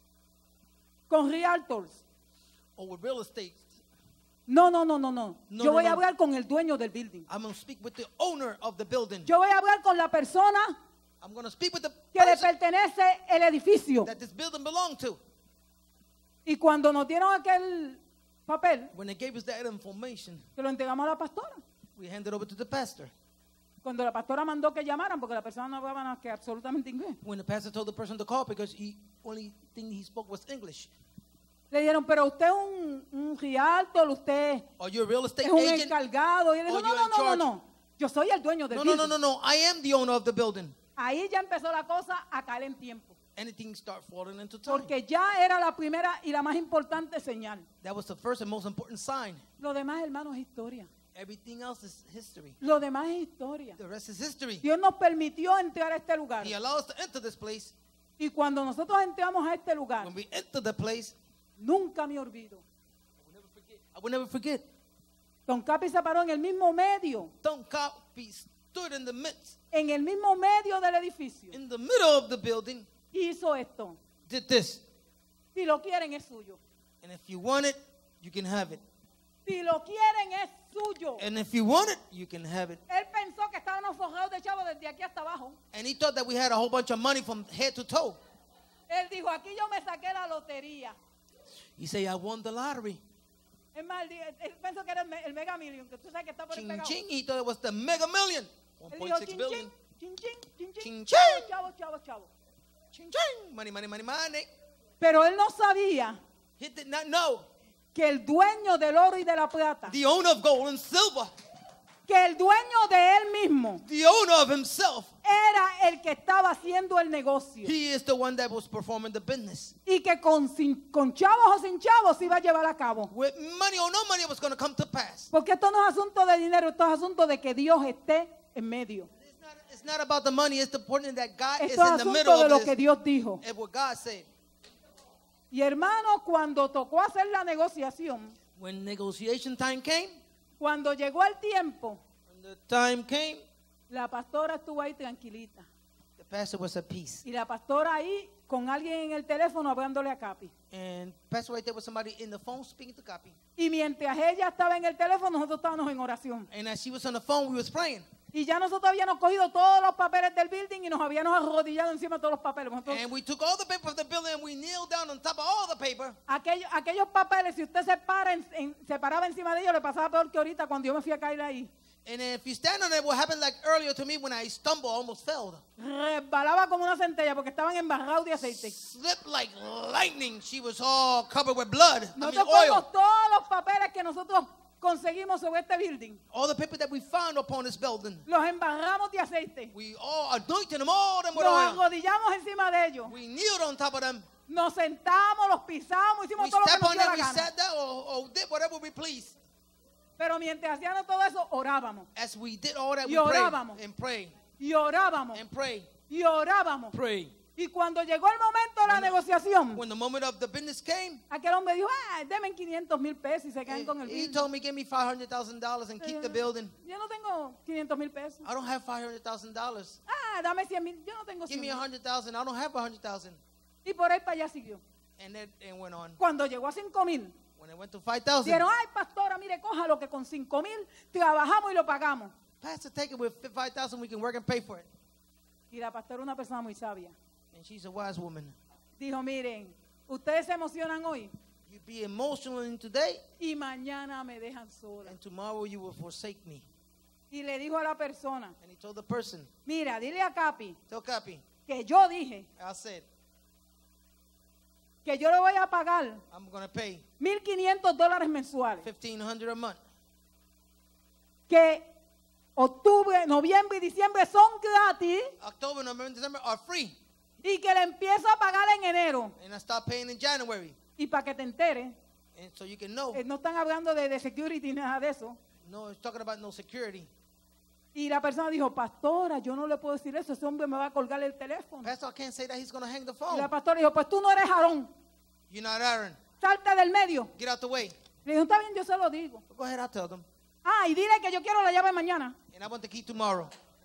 con realtors. or with real estate. No, no, no, no, no. No, Yo no, voy a no. hablar con el dueño del building. I'm going to speak with the owner of the building. Yo voy a hablar con la persona I'm going to speak with the que le person pertenece el edificio. that this building belonged to. Y cuando nos dieron aquel papel, When they gave us that information, que lo entregamos a la pastora. we handed over to the pastor. Cuando la pastora mandó que llamaran, porque la persona no hablaba nada que absolutamente inglés. When the pastor told the person to call, because he only thing he spoke was English. Le dijeron, pero usted es un, un realtor, usted Are you a real estate es un agent? encargado. Y él dijo, Oh, no, you're no, in no, no, charge. no. Yo soy el dueño del No, no, building. no, no, no. I am the owner of the building. Ahí ya empezó la cosa a caer en tiempo. Anything start falling into time. Porque ya era la primera y la más importante señal. That was the first and most important sign. Lo demás, hermanos, es historia. Everything else is history. Lo demás es historia. The rest is history. Dios nos permitió entrar a este lugar. He allowed us to enter this place. Y cuando nosotros entramos a este lugar, When we enter the place, nunca me olvido. I will never forget. Don Capi se paró en el mismo medio, Don Copy stood in the midst, en el mismo medio del edificio. in the middle of the building, Y hizo esto. did this. Si lo quieren, es suyo. And if you want it, you can have it. Si lo quieren, es suyo. And if you want it, you can have it. Él pensó que estábamos forrados de chavos desde aquí hasta abajo. And he thought that we had a whole bunch of money from head to toe. Él dijo, aquí yo me saqué la lotería. He said, I won the lottery. Es más, él, di- él pensó que era el, me- el Mega Million, que tú sabes que está por el Ching pegado. ching. He thought it was the mega million. Él one dijo, point six chin, billion. chin, chin, chin, chin, Ching, chin. ching. Chavo, chavo, chavo. Ching ching. Money, money, money, money. Pero él no sabía He did not know. que el dueño del oro y de la plata, The owner of gold and silver, que el dueño de él mismo the owner of himself, era el que estaba haciendo el negocio. he is the one that was performing the business. Y que con, sin- con chavos o sin chavos se iba a llevar a cabo. With money or no money, it was going to come to pass. Porque esto no es asunto de dinero, esto es asunto de que Dios esté en medio. It's not, it's not about the money. It's the important that God is Esto es in the middle asunto de lo of que this. Dios dijo. And what God said. Y hermano, cuando tocó hacer la negociación, When negotiation time came, cuando llegó el tiempo, when the time came, la pastora estuvo ahí tranquilita. the pastor was at peace. Y la pastora ahí con alguien en el teléfono hablándole a Capi. And pastor right there was somebody in the phone speaking to Copy. Y mientras ella estaba en el teléfono, nosotros estábamos en oración. And as she was on the phone, we was praying. Y ya nosotros habíamos cogido todos los papeles del building y nos habíamos arrodillado encima de todos los papeles. Nosotros- And we took all the paper of the building and we kneeled down on top of all the paper. aquellos, aquellos papeles, si usted se, para en- en- se paraba encima de ellos, le pasaba peor que ahorita cuando yo me fui a caer ahí. And if you stand on it, what happened like earlier to me when I stumbled, almost fell. Resbalaba como una centella porque estaban embarrados de aceite. Slipped like lightning. She was all covered with blood. I mean Nosotros oil. cogimos todos los papeles que nosotros conseguimos sobre este building. All the paper that we found upon this building. Los embarramos de aceite. We all anointed them, all them with Nos oil. arrodillamos encima de ellos. We kneeled on top of them. Nos sentamos, los pisamos, hicimos We todo lo que stepped nos on dio them, la we gana. sat down, or, or did whatever we pleased. Pero mientras hacíamos todo eso, orábamos. As we did all that, we Y orábamos. prayed and prayed Y orábamos. and prayed, Y orábamos. prayed. Y cuando llegó el momento de la When the- negociación, When the moment of the business came, aquel hombre dijo, ah, denme quinientos mil pesos y se quedan con el he, he building. told me, give me five hundred thousand dollars and keep the building. Yo no tengo quinientos mil pesos. I don't have five hundred thousand dollars. Ah, dame cien mil. Yo no tengo Give cien me mil. one hundred thousand. I don't have one hundred thousand. Y por ahí para allá siguió. And it, it went on. Cuando llegó a cinco mil, When it went to five thousand, dijeron, ay, pastora, mire, cójalo que con cinco mil trabajamos y lo pagamos. Pastor, take it with five thousand. We can work and pay for it. Y la pastora, una persona muy sabia, And she's a wise woman. dijo, miren, ustedes se emocionan hoy You be emotional in today, y mañana me dejan sola. and tomorrow you will forsake me. Y le dijo a la persona, And he told the person, mira, dile a Capi tell Copy, que yo dije I said, que yo le voy a pagar I'm going to pay mil quinientos dólares mensuales. fifteen hundred a month. Que octubre, noviembre y diciembre son gratis October, November, and December are free. y que le empiezo a pagar en enero. And I start paying in January. Y para que te enteres, And so you can know. eh, no están hablando de, de security ni nada de eso. No, it's talking about no security. Y la persona dijo, pastora, yo no le puedo decir eso, ese hombre me va a colgar el teléfono. Pastor, I can't say that he's going to hang the Y phone. la pastora dijo, pues tú no eres Aarón, You're not Aaron. salte del medio. Get out the way. Le dijo, está bien, yo se lo digo. Go ahead, I'll tell them. Ah, y dile que yo quiero la llave mañana. And I want the key tomorrow.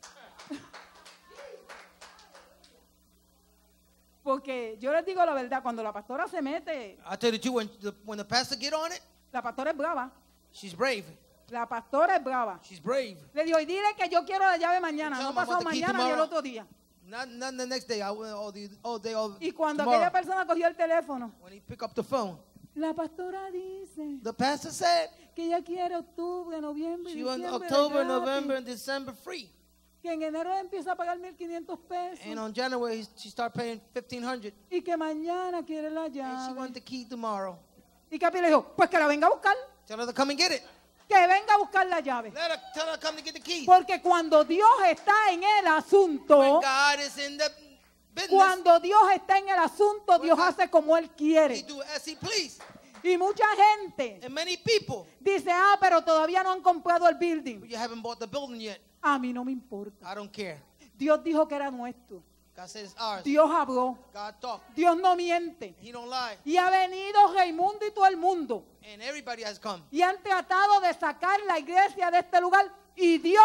Porque yo les digo la verdad, cuando la pastora se mete, I'll tell you the truth, when the, when the pastor get on it, la pastora es brava. she's brave. La pastora es brava. She's brave. Le dijo, y dile que yo quiero la llave mañana, Tell no him I pasado want the key mañana ni el tomorrow. otro día. Not, not the next day. I will all, the, all day, all Y cuando tomorrow. aquella persona cogió el teléfono, When he pick up the phone, la pastora dice the pastor said que ella quiere octubre, noviembre, y she wants diciembre October, gratis, November, and December free. que en enero empieza a pagar mil quinientos pesos And on January, she start paying fifteen hundred. y que mañana quiere la And she llave. want the key tomorrow. Y Capi le dijo, pues que la venga a buscar, Tell her to come and get it. que venga a buscar la llave. Let her, tell her to come to get the key. Porque cuando Dios está en el asunto, When God is in the business, cuando Dios está en el asunto, Dios God- hace como Él he quiere. do as he please. Y mucha gente And many people, dice, ah, pero todavía no han comprado el building. but you haven't bought the building yet. A mí no me importa. I don't care. Dios dijo que era nuestro. God says it's ours. Dios habló. God talked. Dios no miente. He don't lie. Y ha venido Raimundo y todo el mundo. And everybody has come. Y han tratado de sacar la iglesia de este lugar. Y Dios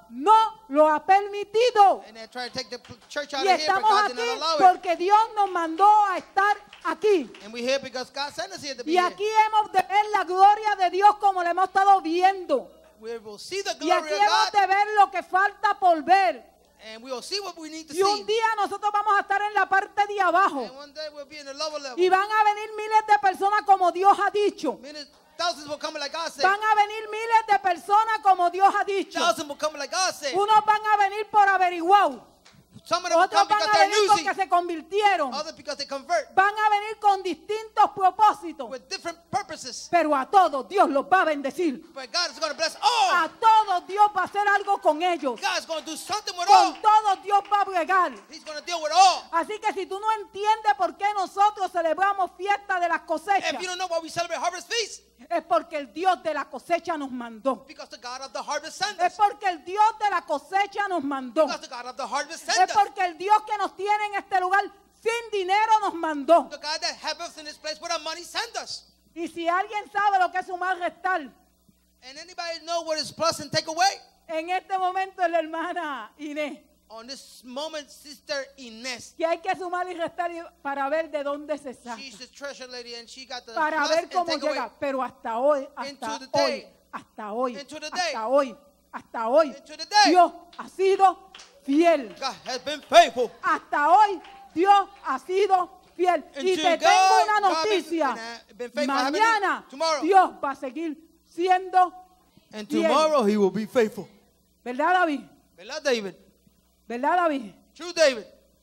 no lo ha permitido. And they try to take the p- church out Y of here, but estamos God did aquí not allow it. porque Dios nos mandó a estar aquí. And we're here because God sent us here to be Y here. aquí hemos de ver la gloria de Dios como la hemos estado viendo. We will see the Y glory aquí of hemos God. de ver lo que falta por ver. And we will see what we need to Y un see. día nosotros vamos a estar en la parte de abajo. And one day we'll be in the lower level. Y van a venir miles de personas como Dios ha dicho. Minutes, thousands will come like God said. Van a venir miles de personas como Dios ha dicho. Thousands will come like God said. Unos van a venir por averiguar. Some of them will Otros come van because a they're venir newsy. porque se convirtieron. Others because they convert Van a venir con distintos propósitos. with different purposes. Pero a todos Dios los va a bendecir. But God is going to bless A all. todos Dios va a hacer algo con ellos. God is going to do something with all. Con todos Dios va a bregar. He's going to deal with all. Así que si tú no entiendes por qué nosotros celebramos fiesta de las cosechas, If you don't know why we celebrate Harvest Feast, es porque el Dios de la cosecha nos mandó. because the God of the harvest sent Es us. porque el Dios de la cosecha nos mandó. Because the God of the harvest Es sent us. porque el Dios que nos tiene en este lugar sin dinero nos mandó. The God that have us in this place with our money sent us. Y si alguien sabe lo que es sumar restar, And anybody know what is plus and take away? en este momento es la hermana Inés, On this moment, Sister Inez, que hay que sumar y restar y- para ver de dónde se saca, she's the treasure lady and she got the para plus ver and cómo take away. llega. Pero hasta hoy, hasta Into the hoy, day. hasta hoy, Into the day. hasta hoy, hasta hoy, Into the day. Dios ha sido fiel. God has been faithful. Hasta hoy Dios ha sido fiel. Y Until te God- tengo una God been- noticia. been, uh, been faithful. I have it Mañana tomorrow. Dios va a seguir siendo And fiel. tomorrow he will be faithful. ¿Verdad, David? ¿Verdad, David? ¿Verdad, David? True, David.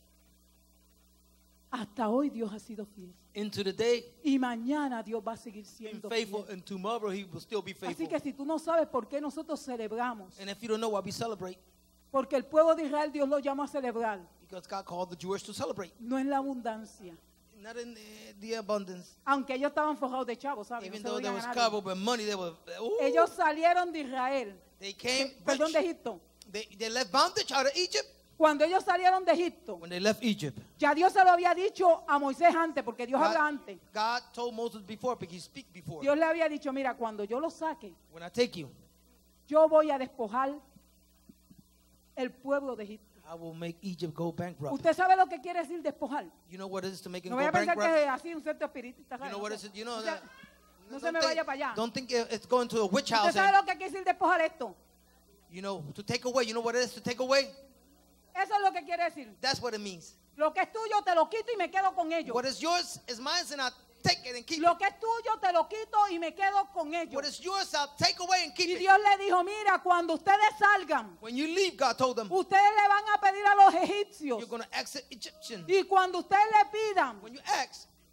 Hasta hoy Dios ha sido fiel. Into the day, Y mañana Dios va a seguir been siendo faithful, fiel. and tomorrow he will still be Así faithful. que si tú no sabes por qué nosotros celebramos, And if you don't know why we celebrate, porque el pueblo de Israel Dios lo llama a celebrar, because God called the Jewish to celebrate, no en la abundancia. not in the, the abundance. Aunque ellos estaban forjados de chavos, ¿sabes? No Even se though lo there digan was a nadie. covered with money, they were, ooh, Ellos salieron de Israel, they came perdón, de rich. Egipto. They, they left bondage out of Egypt. Cuando ellos salieron de Egipto, When they left Egypt, ya Dios se lo había dicho a Moisés antes, porque Dios habla God, antes. God told Moses before, because he speak before. Dios le había dicho, mira, cuando yo lo saque, When I take you, yo voy a despojar el pueblo de Egipto. I will make Egypt go bankrupt. ¿Usted sabe lo que quiere decir despojar? You know what it is to make him No go vaya a pensar bankrupt? que es así un centro espiritista. You ¿sabe? know No what se- is it? You know no se- that. no se don't me think- vaya para allá. Don't think it- it's going to a witch ¿Usted house. sabe And, lo que quiere decir despojar esto? you know, to take away. You know what it is to take away? Eso es lo que quiere decir. That's what it means. Lo que es tuyo te lo quito y me quedo con ello. What is yours is mine, and I take it and keep Lo it. que es tuyo te lo quito y me quedo con ello. What is yours, I'll take away and keep Y it. Dios le dijo, mira, cuando ustedes salgan, When you leave, God told them, ustedes le van a pedir a los egipcios. you're going to exit Egyptian. Y cuando ustedes le pidan, When you ask,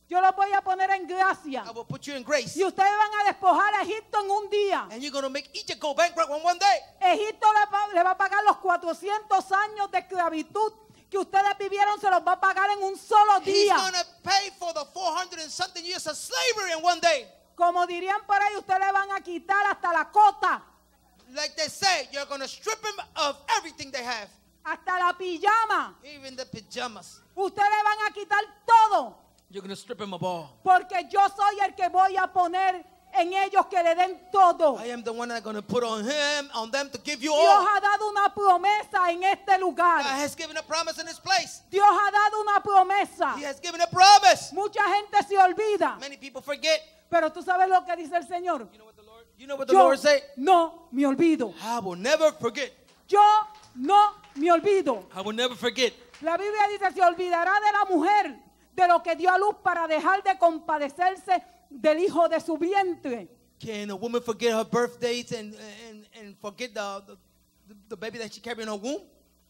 Yo los voy a poner en gracia. I will put you in grace. Y ustedes van a despojar a Egipto en un día. And you're going to make Egypt go bankrupt on one day. Egipto le va, le va a pagar los cuatrocientos años de esclavitud que ustedes vivieron, se los va a pagar en un solo He's día. going to pay for the four hundred and something years of slavery in one day. Como dirían por ahí, ustedes le van a quitar hasta la cota, Like they say, you're going to strip him of everything they have. hasta la pijama. Even the pajamas. Ustedes le van a quitar todo. You're going to strip him of all. Porque yo soy el que voy a poner en ellos que le den todo. I am the one that's going to put on him, on them to give you Dios all. ha dado una promesa en este God lugar. has given a promise in this place. Dios ha dado una promesa. He has given a promise. Mucha gente se olvida. Many people forget. Pero tú sabes lo que dice el Señor. You know what the Lord, you know what the Yo Lord say? no me olvido. I will never forget. Yo no me olvido. I will never forget. La Biblia dice, se olvidará de la mujer, de lo que dio a luz para dejar de compadecerse del hijo de su vientre. Can a woman forget her birthdays and, and, and forget the, the, the baby that she carried in her womb?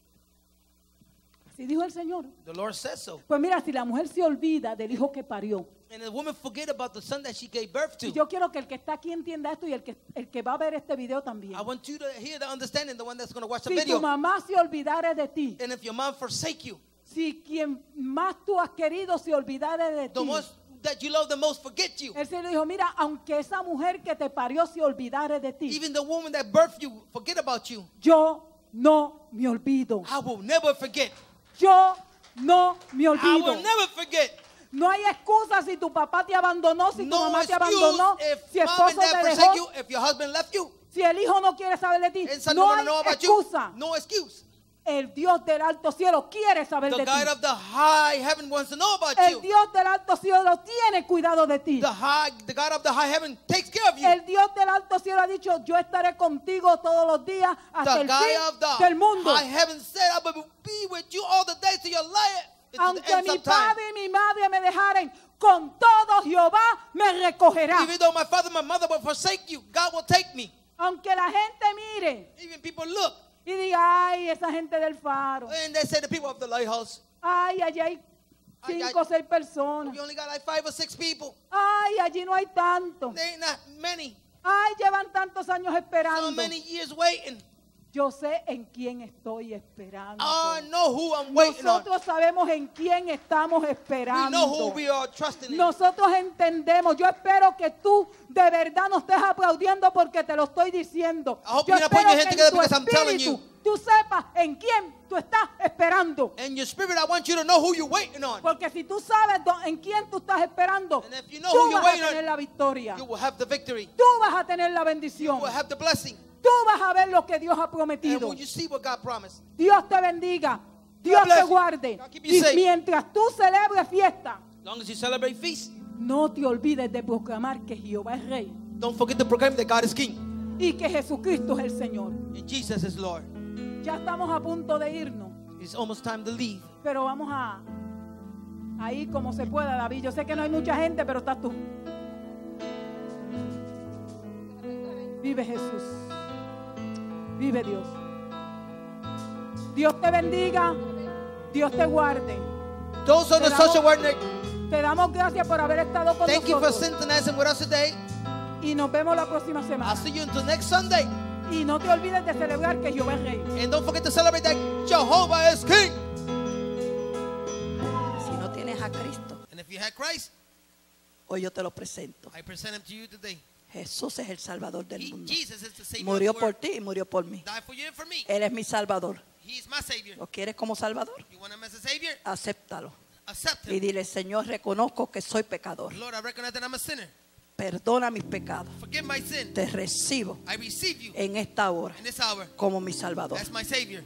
Así dijo el Señor. The Lord says so. Pues mira, si la mujer se olvida del hijo que parió. And the woman forget about the son that she gave birth to. Y yo quiero que el que está aquí entienda esto y el que, el que va a ver este video también. I want you to hear the understanding, the one that's going to watch the Si video. tu mamá se olvidara de ti, And if your mom forsake you, si quien más tú has querido se olvidara de the ti, ones that you love the most forget you. el Señor dijo, mira, aunque esa mujer que te parió se olvidara de ti, Even the woman that birthed you forget about you. yo no me olvido. I will never forget. Yo no me I olvido. will never forget. No hay excusa si tu papá te abandonó, si tu No mamá te excuse abandonó, if si mom esposo and dad te forsake dejó, you, if your husband left you, si el hijo no quiere saber de ti. and son No don't hay know about excusa. you. No excuse. El Dios del alto cielo quiere saber The de ti. God of the high heaven wants to know about El you. Dios del alto cielo tiene cuidado de ti. The high, the God of the high heaven takes care of you. El Dios del alto cielo ha dicho, yo estaré contigo todos los días hasta The el God of fin the del mundo. high heaven said, I will be with you all the days of your life. To the Aunque end mi sometime. padre y mi madre me dejaren, con todo Jehová me recogerá. Even though my father and my mother will forsake you, God will take me. Aunque la gente mire Even people look, y diga, ay, esa gente del faro. and they say the people of the lighthouse, Ay, allí hay Ay, cinco o ay. seis personas. we only got like five or six people. Ay, allí no hay tanto. There ain't not many. Ay, llevan tantos años So esperando. many years waiting. Yo sé en quién estoy esperando. I know who I'm waiting on. Nosotros sabemos en quién estamos We esperando. know who we are trusting in. Nosotros entendemos. Yo espero que tú de verdad no estés aplaudiendo porque te lo estoy diciendo. I hope Yo you're not putting espero your hand que en together tu because I'm telling espíritu you. tú sepas en quién tú estás esperando. In your spirit, I want you to know who you're waiting on. Porque si tú sabes do- en quién tú estás esperando, And if you know tú who you're vas a waiting on, tener la victoria. You will have the victory. Tú vas a tener la You bendición. will have the blessing. Tú vas a ver lo que Dios ha And prometido. will you see what God promised? Dios te bendiga. Dios bless te you. guarde. God keep you Y safe. mientras tú celebres fiesta, As long as you celebrate feast, no te olvides de proclamar que Jehová es Rey don't forget to proclaim that God is King y que Jesucristo es el Señor. and Jesus is Lord. Ya estamos a punto de irnos, It's almost time to leave. pero vamos a, a ir como se pueda, David. Yo sé que no hay mucha gente, pero estás tú. Vive Jesús. Vive Dios. Dios te bendiga. Dios te guarde. Those on the Te damos- social work, Te damos gracias por haber estado con thank you for nosotros. synchronizing with us today. Y nos vemos la próxima I'll semana. see you until next Sunday. Y no te olvides de celebrar que Jehová es Rey. And don't forget to celebrate that Jehovah is King. Si no tienes a Cristo, And if you had Christ, hoy yo te lo presento. I present him to you today. Jesús es el Salvador del He, mundo. Jesus is the Savior Murió of the por world. ti y murió por mí. Died for you and for me. Él es mi Salvador. He is my Savior. ¿Lo quieres como Salvador? You want him as a Savior? Acéptalo. Accept Y him. dile, Señor, reconozco que soy pecador. Lord, I recognize that I'm a sinner. Perdona mis pecados. Forgive my sin. Te recibo I receive you en esta hora in this hour como mi Salvador. as my Savior.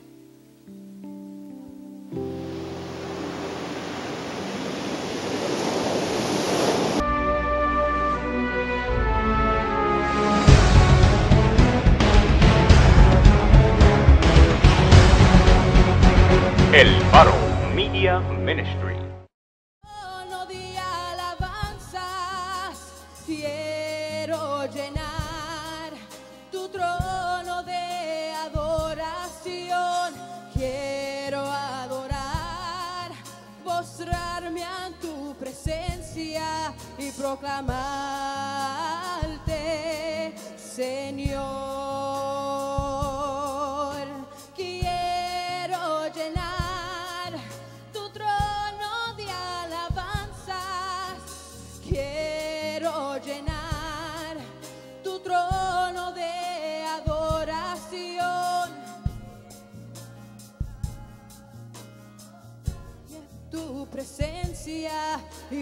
El Faro Media Ministry. Trono de alabanzas, quiero llenar tu trono de adoración. Quiero adorar, postrarme ante tu presencia. proclamarte, Señor. Quiero llenar tu trono de alabanzas. Quiero llenar tu trono de adoración. Tu presencia y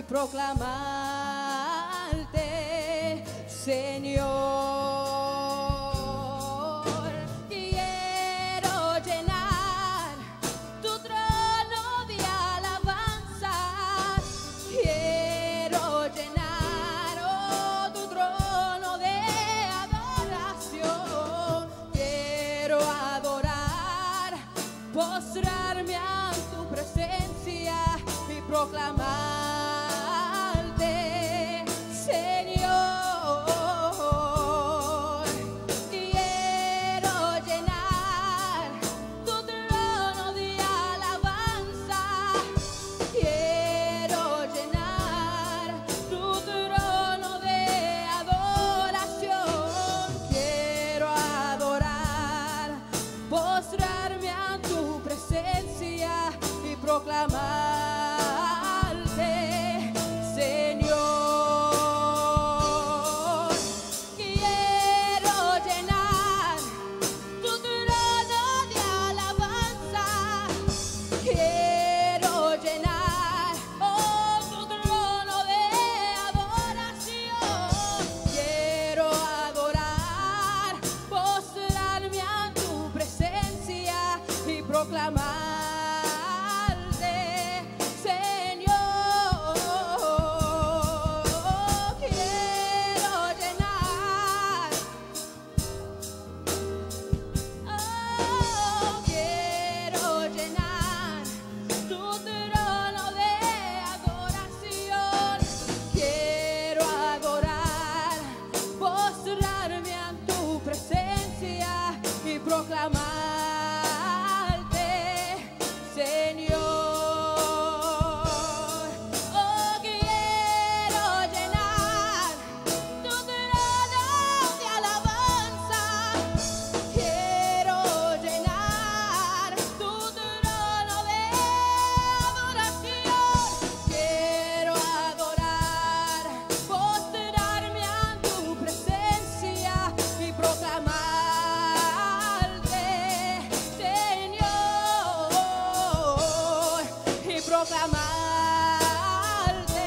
proclamarte, Señor. Quiero llenar tu trono de alabanzas. Quiero llenar oh, tu trono de adoración. Quiero adorar, postrarme a tu presencia y proclamarte, Señor. Quiero llenar tu trono de alabanza. Quiero llenar tu trono de adoración. Quiero adorar, postrarme a tu presencia y proclamar. Proclamarte, Señor. Quiero llenar, oh, quiero llenar tu trono de adoración. Quiero adorar, postrarme en tu presencia y proclamar. Proclamarte,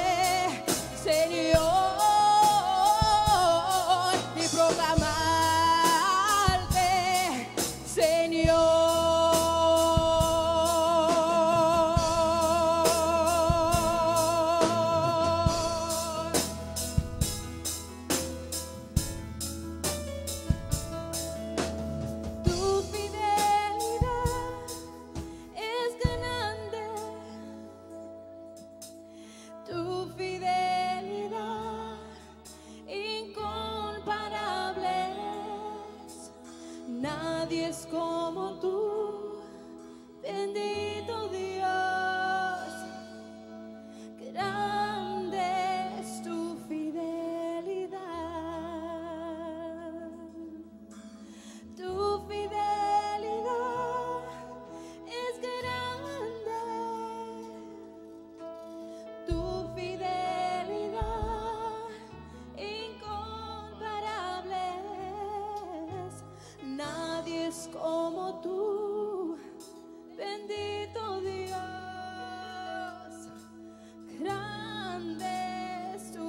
Señor, y proclamarte, Señor. Tu fidelidad es grande. Tu fidelidad incomparable es. Nadie es como tú, bendito Dios. Grande es tu fidelidad. Tu fidelidad es grande. Tu fidelidad incomparable es. Nadie es como tú, bendito Dios. Grande es tu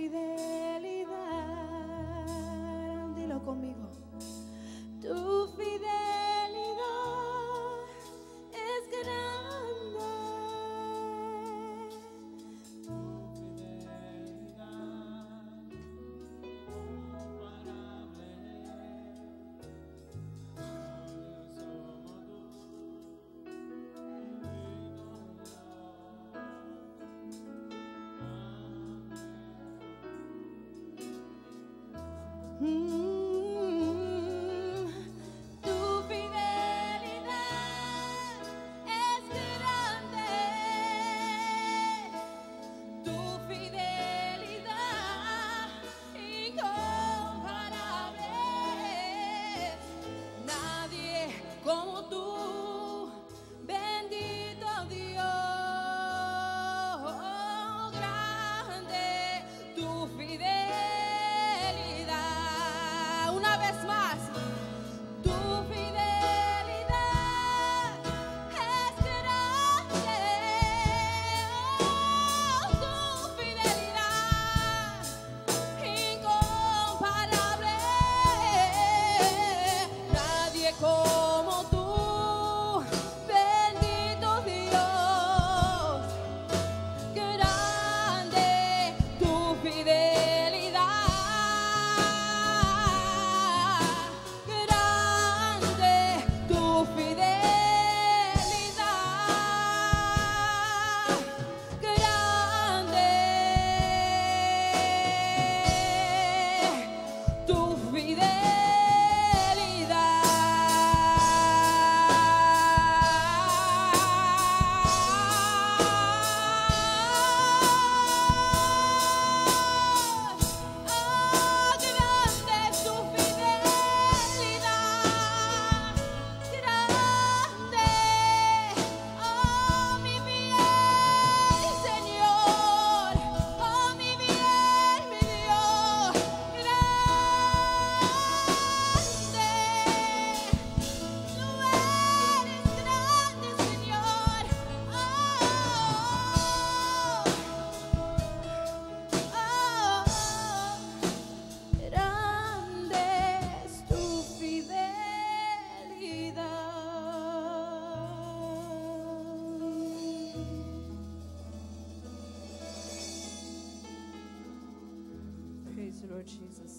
fidelidad. Dilo conmigo. Tu fidelidad es grande. Mm, tu fidelidad es grande. Tu fidelidad Praise you, Lord Jesus.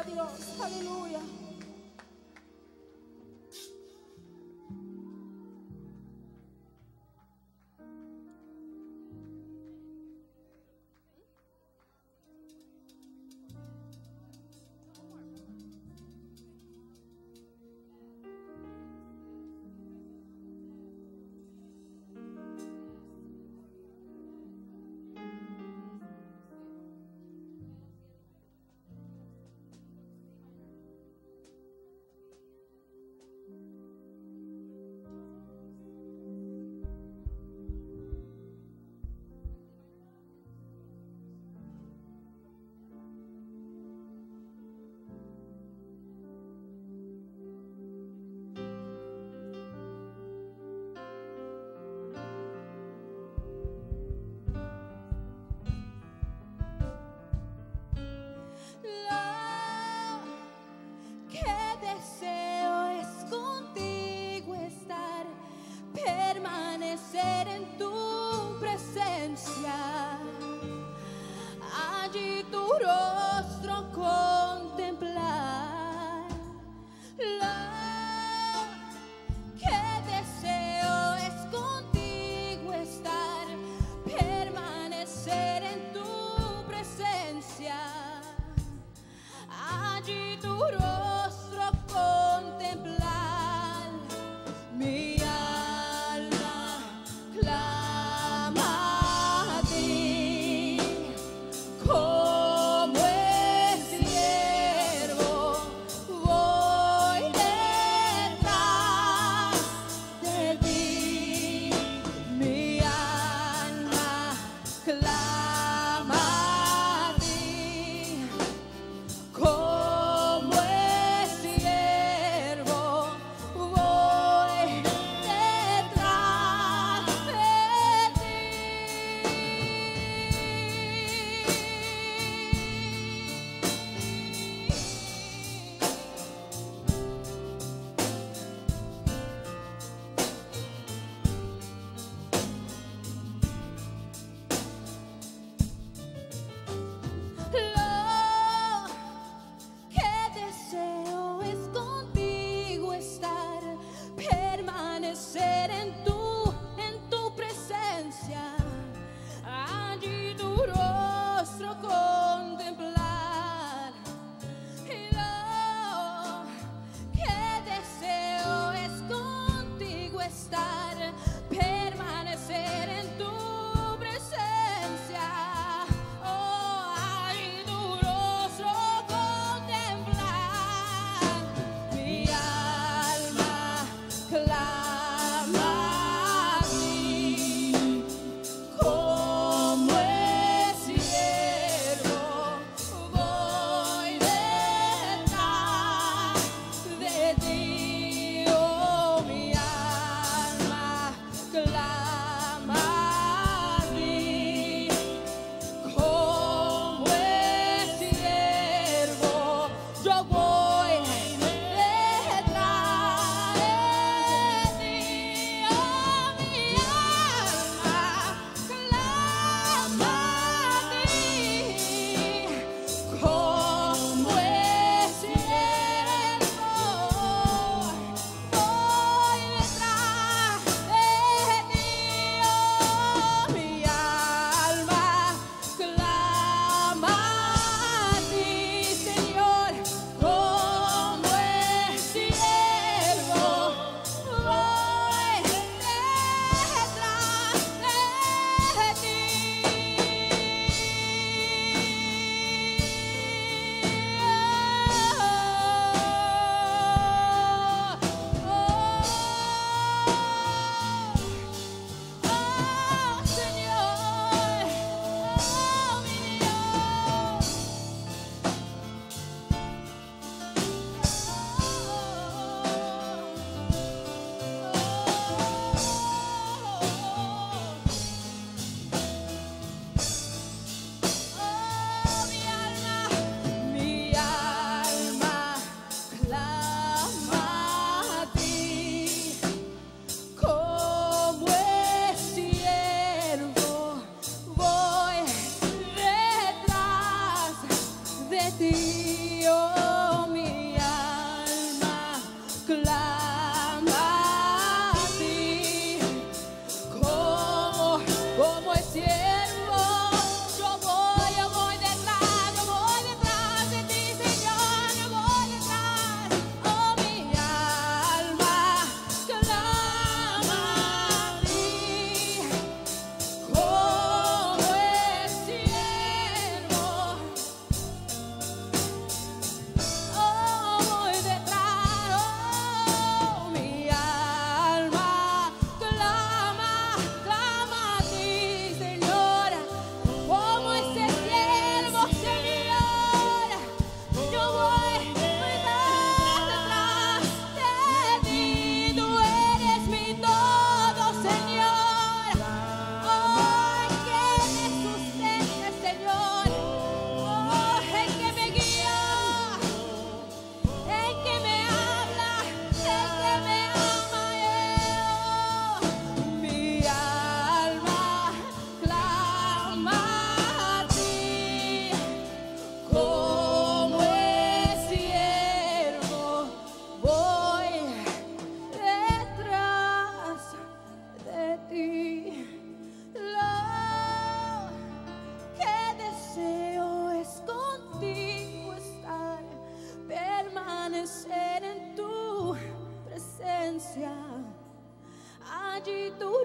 a Dios. Aleluya.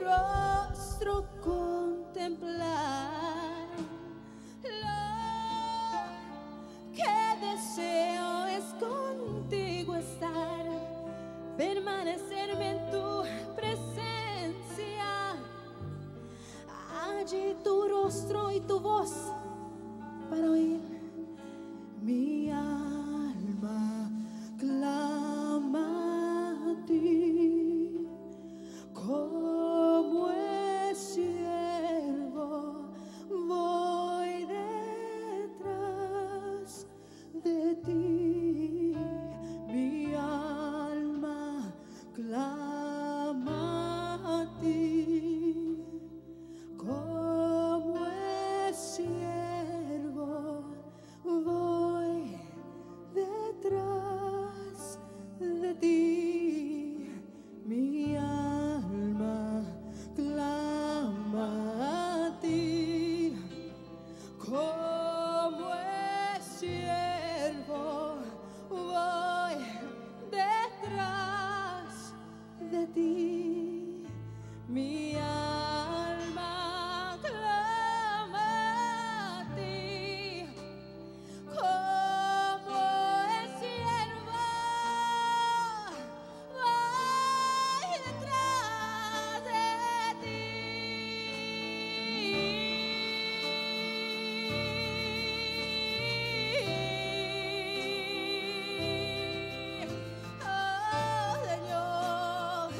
rostro contemplar. Lo que deseo es contigo estar, permanecerme en tu presencia. Allí tu rostro y tu voz para oír. Mi alma clama a ti, como es siervo, voy detrás de ti. Mi alma clama a ti, como es siervo, voy detrás de ti. Mi alma clama a ti, como es siervo, voy detrás de ti. Mi alma clama a ti, como es siervo, voy detrás de ti. Oh, Señor.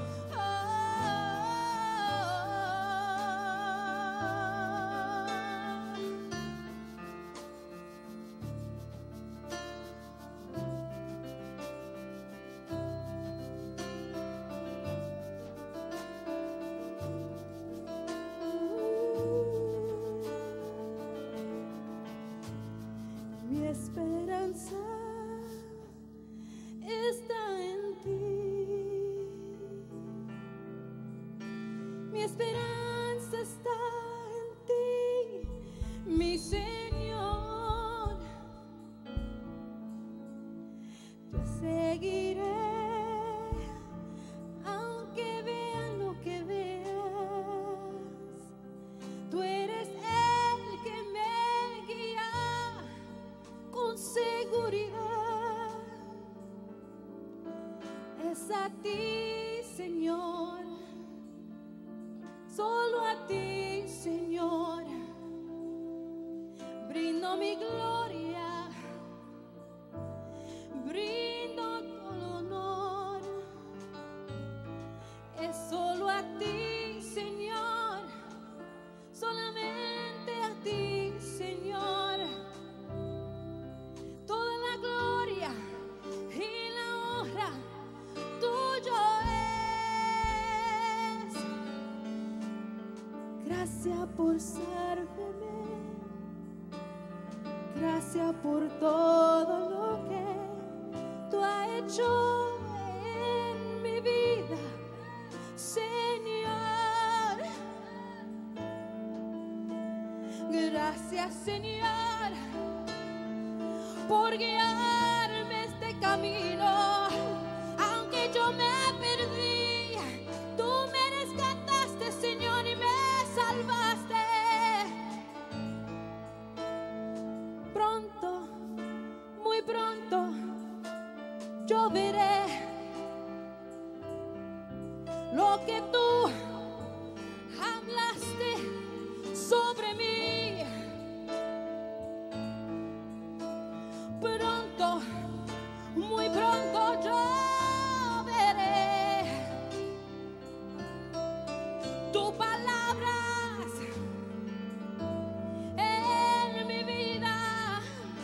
Mi esperanza está en ti. Mi esperanza está en ti, mi Señor. Yo seguiré, aunque vea lo que veas. Tú eres el que me guía con seguridad. Es a ti, Señor, solo a ti, Señor, brindo mi gloria, brindo todo honor. Es solo a ti, Señor, solamente a ti, Señor, toda la gloria y la honra tuyo es. Gracias por servirme, gracias por todo lo que tú has hecho en mi vida, Señor. Gracias, Señor, por guiarme este camino. Aunque yo me perdí, tú me rescataste, Señor, y me salvaste. Pronto, muy pronto, yo veré lo que tú hablaste sobre mí. Pronto, muy pronto yo veré tus palabras en mi vida.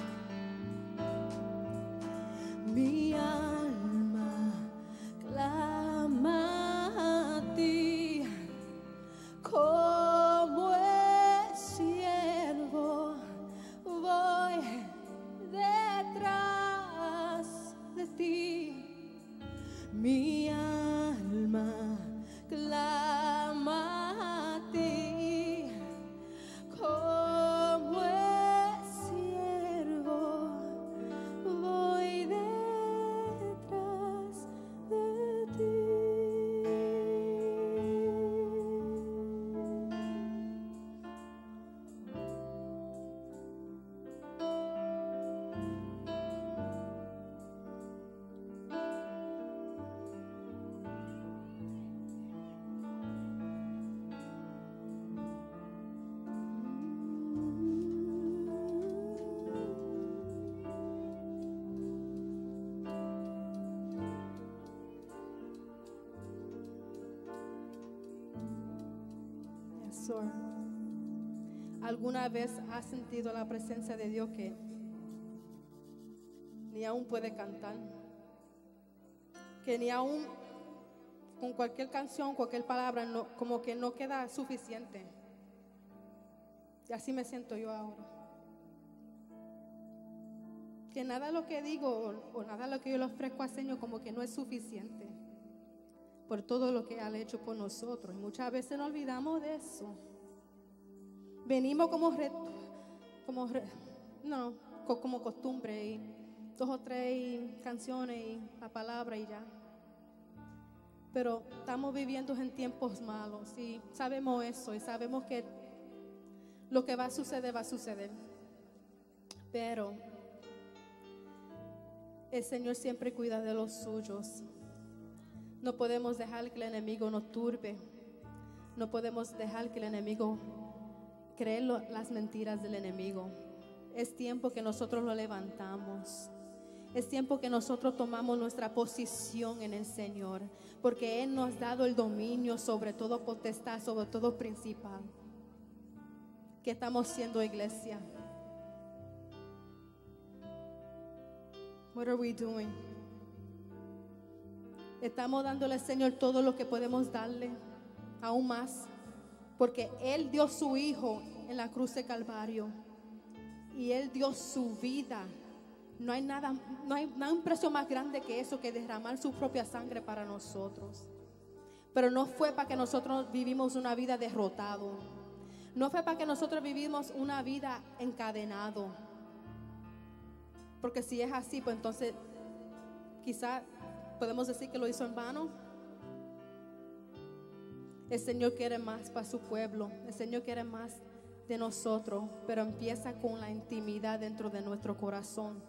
Mi alma clama a ti, como es siervo, voy detrás de ti. Mi alma clama Lord. ¿Alguna vez has sentido la presencia de Dios que ni aún puede cantar? Que ni aún con cualquier canción, cualquier palabra, no, como que no queda suficiente. Y así me siento yo ahora. Que nada de lo que digo o, o nada de lo que yo le ofrezco al Señor como que no es suficiente por todo lo que Él ha hecho por nosotros. Y muchas veces nos olvidamos de eso. Venimos como, re, como re, no, co, como costumbre y dos o tres canciones y la palabra y ya. Pero estamos viviendo en tiempos malos y sabemos eso y sabemos que lo que va a suceder va a suceder. Pero el Señor siempre cuida de los suyos. No podemos dejar que el enemigo nos turbe. No podemos dejar que el enemigo cree lo, las mentiras del enemigo. Es tiempo que nosotros lo levantamos. Es tiempo que nosotros tomamos nuestra posición en el Señor, porque Él nos ha dado el dominio sobre todo potestad, sobre todo principal. ¿Qué estamos haciendo, iglesia? What are we doing? Estamos dándole al Señor todo lo que podemos darle, aún más, porque Él dio su Hijo en la cruz de Calvario y Él dio su vida. No hay nada, no hay, no hay un precio más grande que eso, que derramar su propia sangre para nosotros. Pero no fue para que nosotros vivimos una vida derrotado. No fue para que nosotros vivimos una vida encadenado. Porque si es así, pues entonces quizá podemos decir que lo hizo en vano. El Señor quiere más para su pueblo. El Señor quiere más de nosotros, pero empieza con la intimidad dentro de nuestro corazón.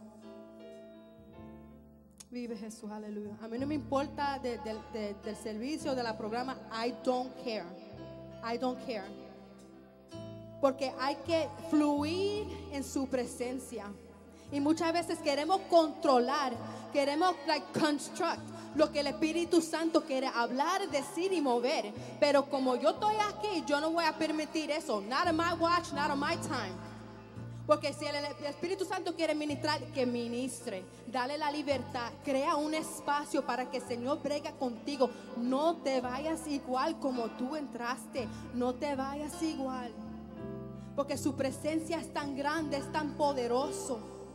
Vive Jesús, aleluya. A mí no me importa de, de, de, del servicio, de la programa. I don't care. I don't care. Porque hay que fluir en su presencia. Y muchas veces queremos controlar, queremos like construct lo que el Espíritu Santo quiere hablar, decir y mover. Pero como yo estoy aquí, yo no voy a permitir eso. Not on my watch, not on my time. Porque si el, el Espíritu Santo quiere ministrar, que ministre. Dale la libertad. Crea un espacio para que el Señor bregue contigo. No te vayas igual como tú entraste. No te vayas igual. Porque su presencia es tan grande, es tan poderoso.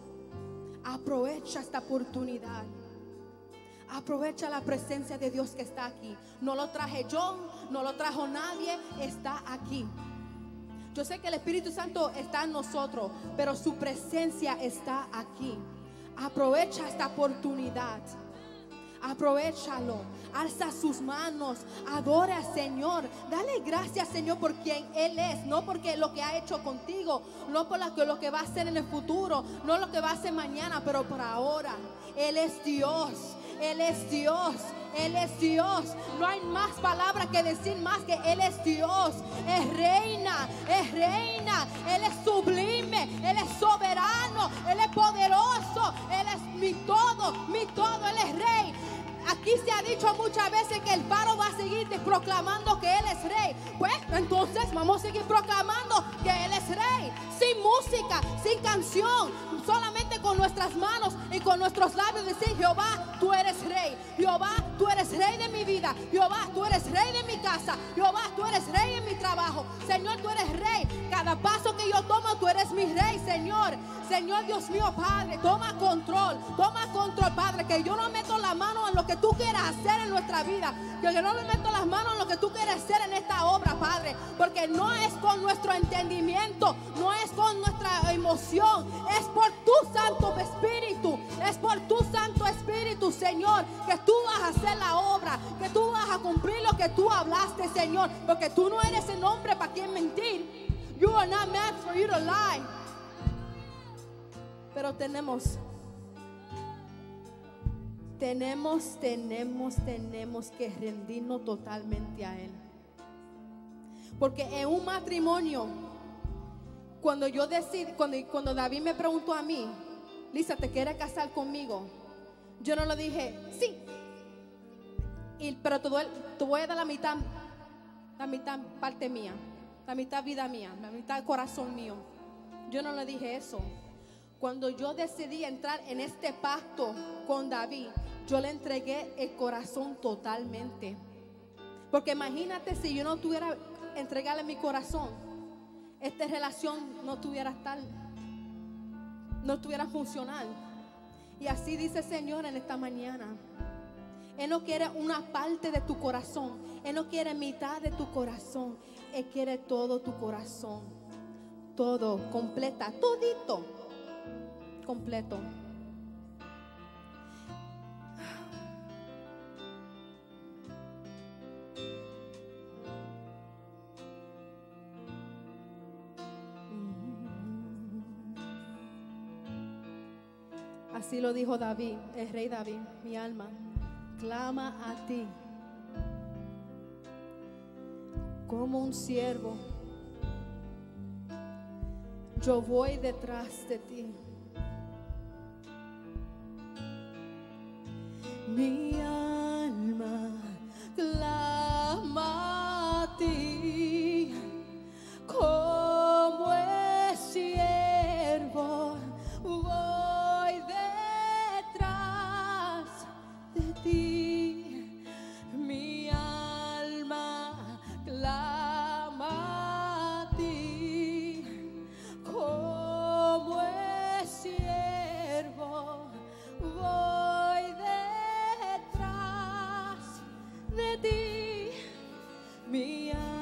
Aprovecha esta oportunidad. Aprovecha la presencia de Dios que está aquí. No lo traje yo, no lo trajo nadie, está aquí. Yo sé que el Espíritu Santo está en nosotros, pero su presencia está aquí. Aprovecha esta oportunidad. Aprovechalo. Alza sus manos. Adora al Señor. Dale gracias, Señor, por quien Él es. No porque lo que ha hecho contigo, no por lo que, lo que va a hacer en el futuro, no lo que va a hacer mañana, pero por ahora. Él es Dios. Él es Dios. Él es Dios. No hay más palabras que decir más que Él es Dios. Es reina, es reina. Él es sublime, Él es soberano, Él es poderoso. Él es mi todo, mi todo. Él es rey. Aquí se ha dicho muchas veces que el Faro va a seguir proclamando que Él es rey. Pues entonces vamos a seguir proclamando que Él es rey. Sin música, sin canción, solamente con nuestras manos y con nuestros labios decir: Jehová, tú eres rey. Jehová, tú eres rey de mi vida. Jehová, tú eres rey de mi casa. Jehová, tú eres rey en mi trabajo. Señor, tú eres rey. Cada paso que yo tomo, tú eres mi rey, Señor. Señor Dios mío, Padre, toma control. Toma control, Padre, que yo no meto la mano en lo que tú quieras hacer en nuestra vida. Que yo no le meto las manos en lo que tú quieres hacer en esta obra, Padre. Porque no es con nuestro entendimiento, no es con nuestra emoción. Es por tu Santo Espíritu. Es por tu Santo Espíritu, Señor, que tú vas a hacer la obra, que tú vas a cumplir lo que tú hablaste, Señor. Porque tú no eres el hombre para quien mentir. You are not man for you to lie. Pero tenemos Tenemos, tenemos, tenemos que rendirnos totalmente a Él. Porque en un matrimonio, cuando yo decidí, cuando, cuando David me preguntó a mí: Lisa, ¿te quieres casar conmigo? Yo no le dije sí. Y, pero te, doy, te voy a dar la mitad, la mitad parte mía. la mitad vida mía, la mitad corazón mío. Yo no le dije eso. Cuando yo decidí entrar en este pacto con David, yo le entregué el corazón totalmente. Porque imagínate si yo no tuviera entregarle mi corazón, esta relación no tuviera tal, no tuviera funcional. Y así dice el Señor en esta mañana. Él no quiere una parte de tu corazón. Él no quiere mitad de tu corazón. Él quiere todo tu corazón. Todo, completa, todito, completo. Así lo dijo David, el rey David. Mi alma clama a ti como un siervo. Yo voy detrás de ti. Mi alma clama a ti como el siervo. Voy detrás de ti. Mi alma clama a ti como el siervo. Voy detrás de ti. Mi alma